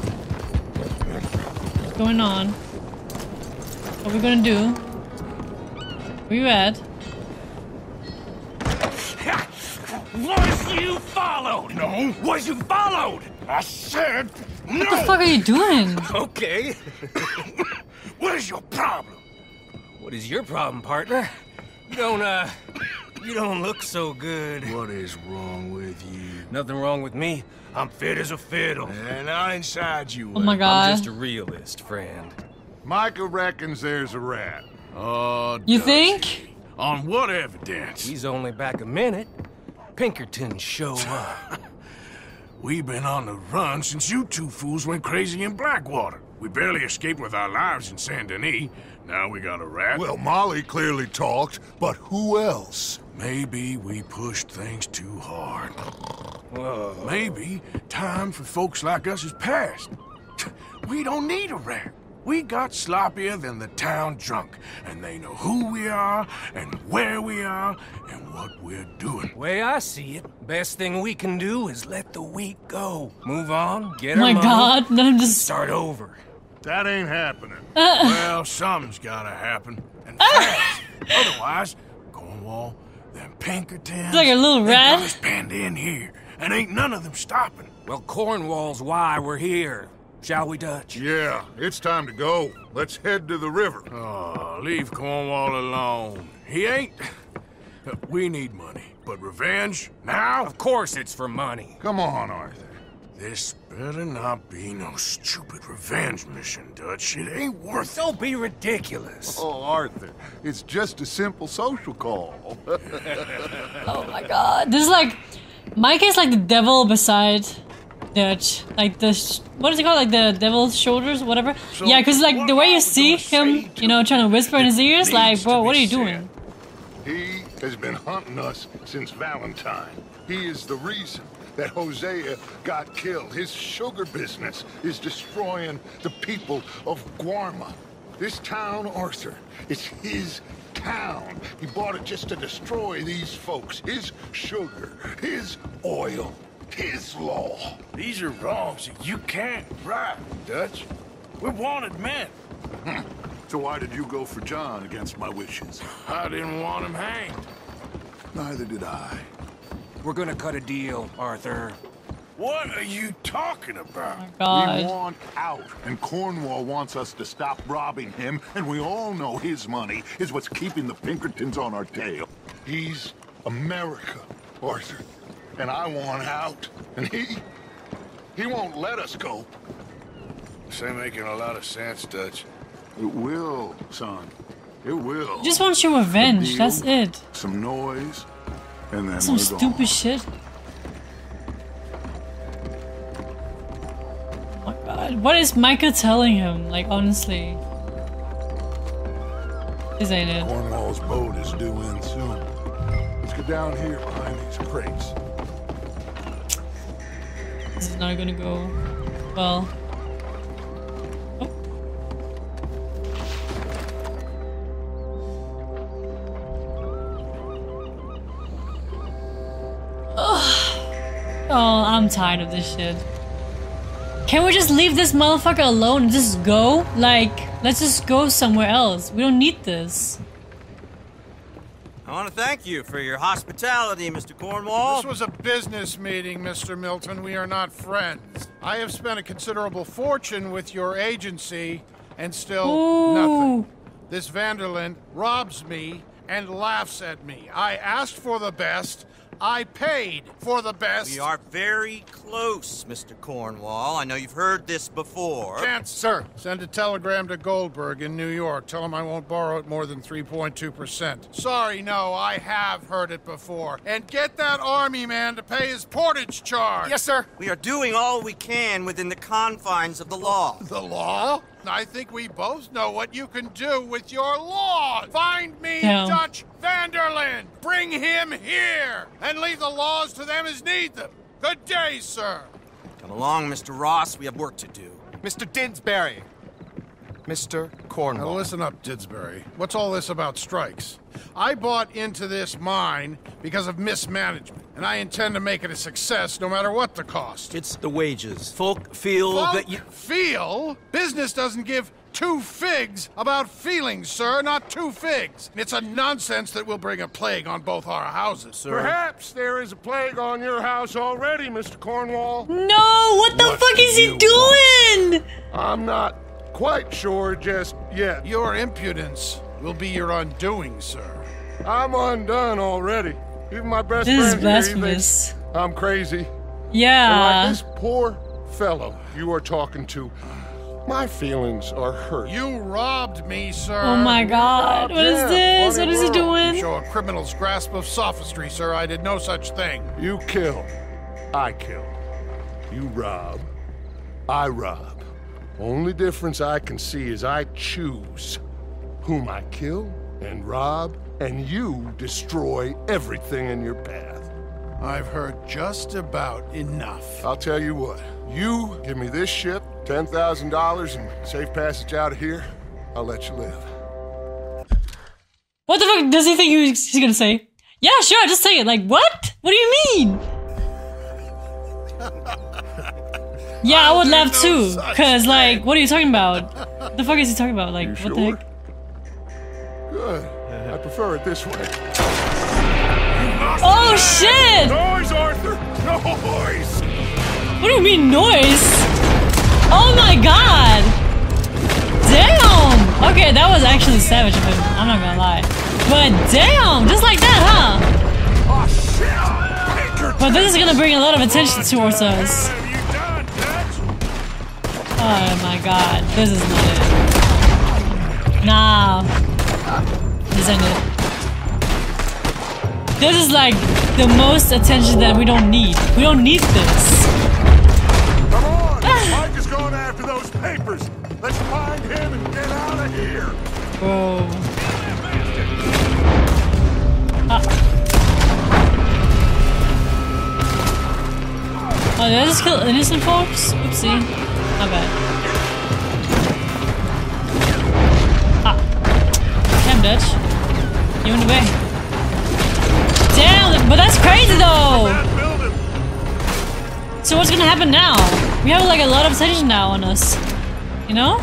What's going on? What are we gonna do? Where you at? Was you followed? No. Was you followed? I said no. What the fuck are you doing? Okay. What is your problem? What is your problem, partner? You don't look so good. What is wrong with you? Nothing wrong with me. I'm fit as a fiddle. And I inside you. Oh my god. I'm just a realist, friend. Micah reckons there's a rat. Oh, you think? On what evidence? He's only back a minute. Pinkerton show up. We've been on the run since you two fools went crazy in Blackwater. We barely escaped with our lives in Saint Denis. Now we got a rat. Well, Molly clearly talked, but who else? Maybe we pushed things too hard. Maybe time for folks like us is past. We don't need a rat. We got sloppier than the town drunk, and they know who we are, and where we are, and what we're doing. Way I see it, best thing we can do is let the week go. Move on, get Oh our my money, god, let him just start over. That ain't happening. Well, something's gotta happen, and fast. Otherwise, Cornwall, them Pinkertons, It's like a little rat. They panned in here, and ain't none of them stopping. Well, Cornwall's why we're here. Shall we, Dutch? Yeah, it's time to go. Let's head to the river. Oh, leave Cornwall alone. He ain't... We need money, but revenge, now? Of course it's for money. Come on, Arthur. This better not be no stupid revenge mission, Dutch. It ain't worth it. Don't be ridiculous. Oh, Arthur, it's just a simple social call. oh my god. This is like Mike is like the devil beside Dutch. Like the what is it called? Like the devil's shoulders, whatever. So yeah, because like the way you see him, you know, trying to whisper in his ears, like, bro, what are you doing? He has been hunting us since Valentine. He is the reason that Hosea got killed. His sugar business is destroying the people of Guarma. This town, Arthur, it's his town. He bought it just to destroy these folks. His sugar, his oil, his law. These are wrongs that you can't right, Dutch. We're wanted men. So why did you go for John against my wishes? I didn't want him hanged. Neither did I. We're gonna cut a deal, Arthur. What are you talking about? We want out, and Cornwall wants us to stop robbing him, and we all know his money is what's keeping the Pinkertons on our tail. He's America, Arthur, and I want out, and he won't let us go. This ain't making a lot of sense, Dutch. It will, son. It will. He just wants your revenge, that's it. Some noise, and then some we're stupid gone. shit. Oh my god. What is Micah telling him? Like, honestly. This ain't it. Cornwall's boat is due in soon. Let's get down here behind these crates. This is not gonna go well. Oh, I'm tired of this shit. Can we just leave this motherfucker alone and just go? Like, let's just go somewhere else. We don't need this. I want to thank you for your hospitality, Mr. Cornwall. This was a business meeting, Mr. Milton. We are not friends. I have spent a considerable fortune with your agency, and still nothing. This Vanderlyn robs me and laughs at me. I asked for the best. I paid for the best. We are very close, Mr. Cornwall. I know you've heard this before. Chance, sir. Send a telegram to Goldberg in New York. Tell him I won't borrow it more than 3.2%. Sorry, no, I have heard it before. And get that army man to pay his portage charge. Yes, sir. We are doing all we can within the confines of the law. The law? I think we both know what you can do with your law. Find me Dutch Vanderlyn. Bring him here. And leave the laws to them as need them. Good day, sir. Come along, Mr. Ross. We have work to do. Mr. Didsbury. Mr. Cornwall. Now listen up, Didsbury. What's all this about strikes? I bought into this mine because of mismanagement, and I intend to make it a success no matter what the cost. It's the wages. Folk feel that you... Feel? Business doesn't give two figs about feelings, sir, not two figs. It's a nonsense that will bring a plague on both our houses, sir. Perhaps there is a plague on your house already, Mr. Cornwall. No, what the fuck is he doing? I'm not quite sure just yet. Your impudence will be your undoing, sir. I'm undone already. Even my best This is friend here, he blasphemous. thinks I'm crazy. Yeah. And like this poor fellow you are talking to, my feelings are hurt. You robbed me, sir. Oh my god, what is this? What is he doing? You show a criminal's grasp of sophistry, sir. I did no such thing. You kill, I kill. You rob, I rob. Only difference I can see is I choose whom I kill and rob, and you destroy everything in your path. I've heard just about enough. I'll tell you what, you give me this ship, $10,000 and safe passage out of here, I'll let you live. What the fuck does he think he's gonna say? Yeah, sure, just say it. Like, what? What do you mean? Yeah, I would laugh too. Cause, like, what are you talking about? What the fuck is he talking about? Like, what the heck? Good. I prefer it this way. Oh shit! Noise, Arthur! Noise! What do you mean noise? Oh my god! Damn! Okay, that was actually savage of him. I'm not gonna lie. But damn! Just like that, huh? But this is gonna bring a lot of attention towards us. Oh my god. This is not it. Nah. This ain't it. This is like the most attention that we don't need. We don't need this. Come on! Mike is going after those papers. Let's find him and get out of here. Whoa. Oh, did I just kill innocent folks? Oopsie. My bad. Damn, Dutch. You in the way. Damn, but that's crazy though! So what's gonna happen now? We have like a lot of attention now on us. You know?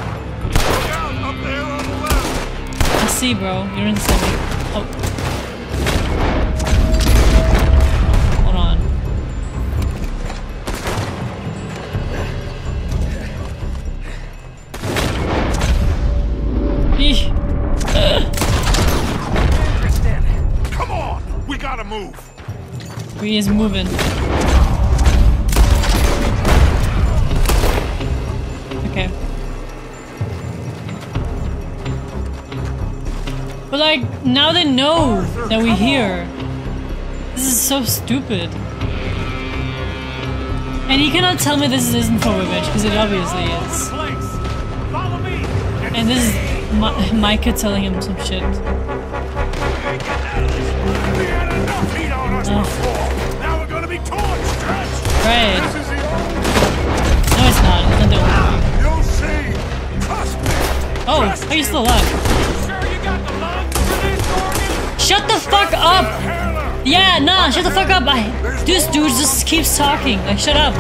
I see, bro. You're in the center. Oh. Hold on. Eesh. Come on! We gotta move! He is moving. Okay. But like, now they know that we're here. This is so stupid. And he cannot tell me this isn't for revenge, because it obviously is. And this is Micah telling him some shit. Now we're gonna be torched, right. No, it's not. It's not the only thing. You'll see. Trust me. Oh, are you still alive? Shut the fuck up! Yeah, nah, shut the fuck up. This dude just keeps talking. Like, shut up.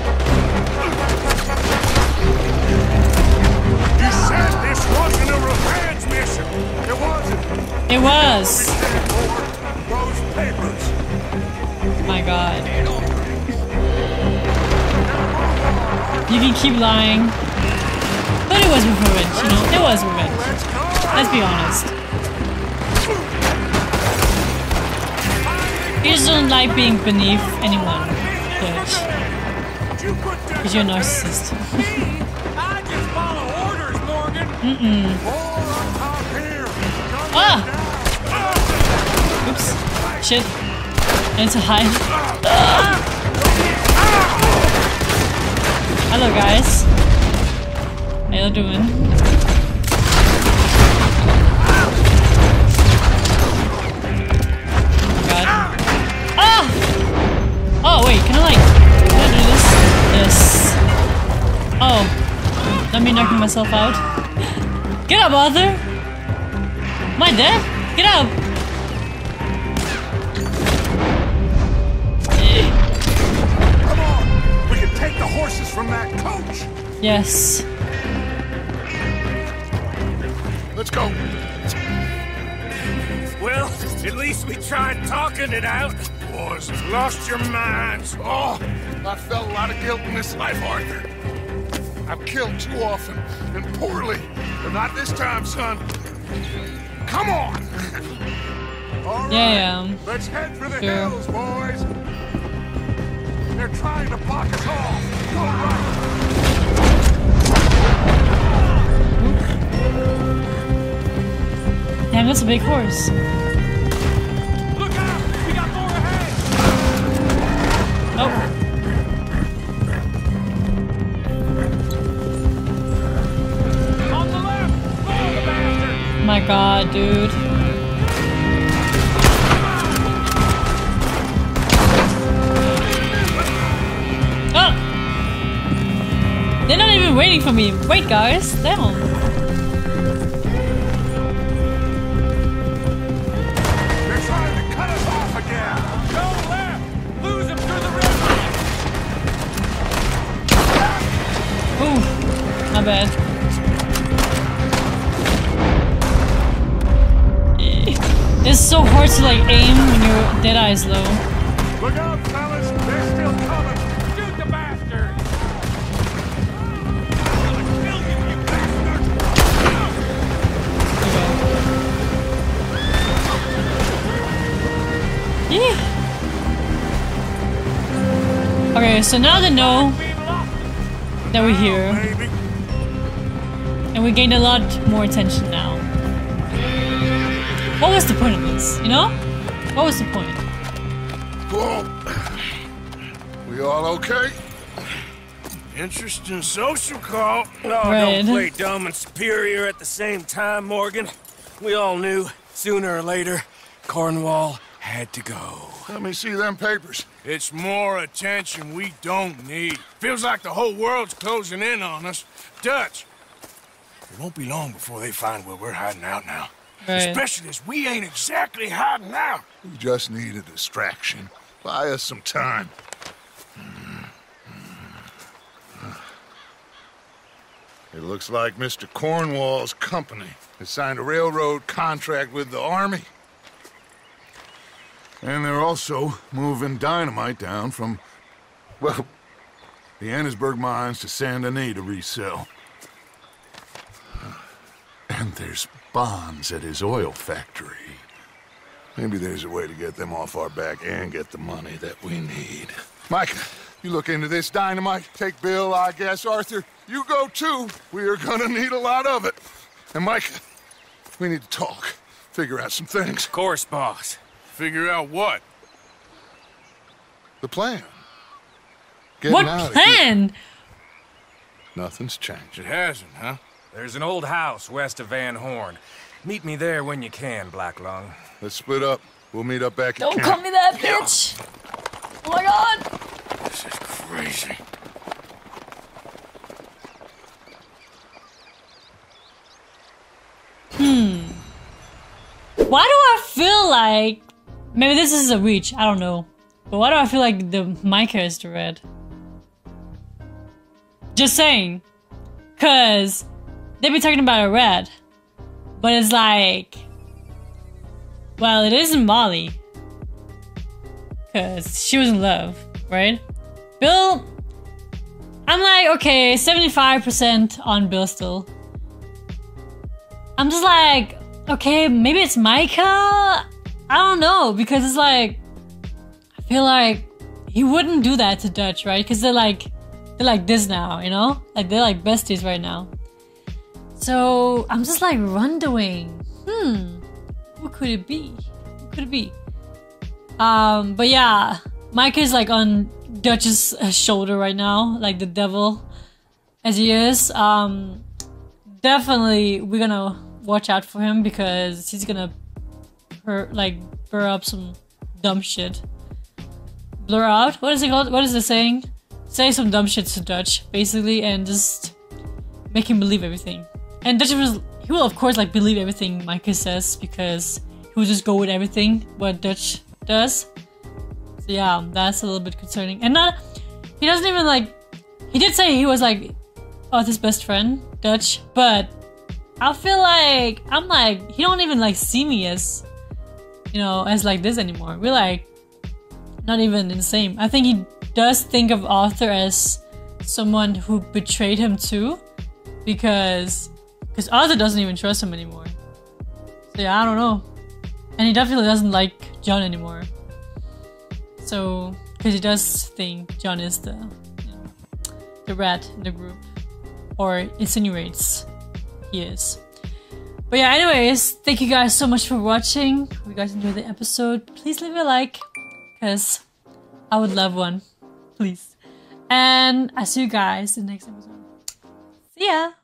You said this wasn't a revenge mission. It wasn't. It was. Those papers. My god. You can keep lying. But it was revenge, you know? It was revenge. Let's be honest. You just don't like being beneath anyone, bitch. Because you're a narcissist. Mm-mm. Ah! Oops. Shit. I need to hide. Ah! Hello, guys. How you doing? Oh god. Ah! Oh wait, can I do this? This. Oh. Let me knock myself out. Get up, Arthur! Am I dead? Get up! Come on! We can take the horses from that coach! Yes. At least we tried talking it out. Boys have lost your minds. Oh, I felt a lot of guilt in this life, Arthur. I've killed too often and poorly, but not this time, son. Come on. All right, yeah. let's head for the hills, boys. They're trying to block us off. Go right. Damn, that's a big horse. Look out! We got more ahead! Oh. On the left! Follow the bastard! My god, dude. Oh! They're not even waiting for me. Wait, guys. Damn. My bad. It's so hard to like aim when your dead eye is low. Look out, fellas! They're still coming! Shoot the bastard! Yeah. Okay, so now they know that we're here. And we gained a lot more attention now. What was the point of this, you know? What was the point? Whoa. We all okay? Interesting social call. Oh, don't play dumb and superior at the same time, Morgan. We all knew, sooner or later, Cornwall had to go. Let me see them papers. It's more attention we don't need. Feels like the whole world's closing in on us. Dutch, it won't be long before they find where we're hiding out now. Right. Especially as we ain't exactly hiding out. We just need a distraction. Buy us some time. It looks like Mr. Cornwall's company has signed a railroad contract with the army. And they're also moving dynamite down from, well, the Annesburg mines to Saint Denis to resell. And there's bonds at his oil factory. Maybe there's a way to get them off our back and get the money that we need. Mike, you look into this dynamite. Take Bill, I guess. Arthur, you go too. We are gonna need a lot of it. And Mike, we need to talk. Figure out some things. Of course, boss. Figure out what? The plan. What plan? Nothing's changed. It hasn't, huh? There's an old house west of Van Horn. Meet me there when you can, Black Lung. Let's split up. We'll meet up back at Don't camp. call me that, bitch! Oh my god! This is crazy. Why do I feel like... Maybe this is a reach, I don't know. But why do I feel like the mic is the red? Just saying. Cause they be talking about a red. But it's like... Well, it isn't Molly. Cause she was in love, right? Bill... I'm like, okay, 75% on Bill still. I'm just like... Okay, maybe it's Micah? I don't know, because it's like... I feel like he wouldn't do that to Dutch, right? Because they're like this now, you know? Like, they're like besties right now. So, I'm just like wondering, what could it be? What could it be? But yeah, Micah's like on Dutch's shoulder right now, like the devil, as he is. Definitely, we're gonna watch out for him because he's gonna blur up some dumb shit. Blur out? What is it called? What is the saying? Say some dumb shit to Dutch, basically, and just make him believe everything. And Dutch he will of course like believe everything Micah says because he will just go with everything what Dutch does. So yeah, that's a little bit concerning. And he doesn't even like, he did say he was like Arthur's best friend, Dutch, but I feel like, he don't even like see me as you know, as like this anymore. We're like not even the same. I think he does think of Arthur as someone who betrayed him too, because Arthur doesn't even trust him anymore. So yeah, I don't know. And he definitely doesn't like John anymore. So, because he does think John is the, you know, the rat in the group, or insinuates he is. But yeah, anyways, thank you guys so much for watching. If you guys enjoyed the episode, please leave a like, because I would love one. Please. And I see you guys in the next episode. See ya!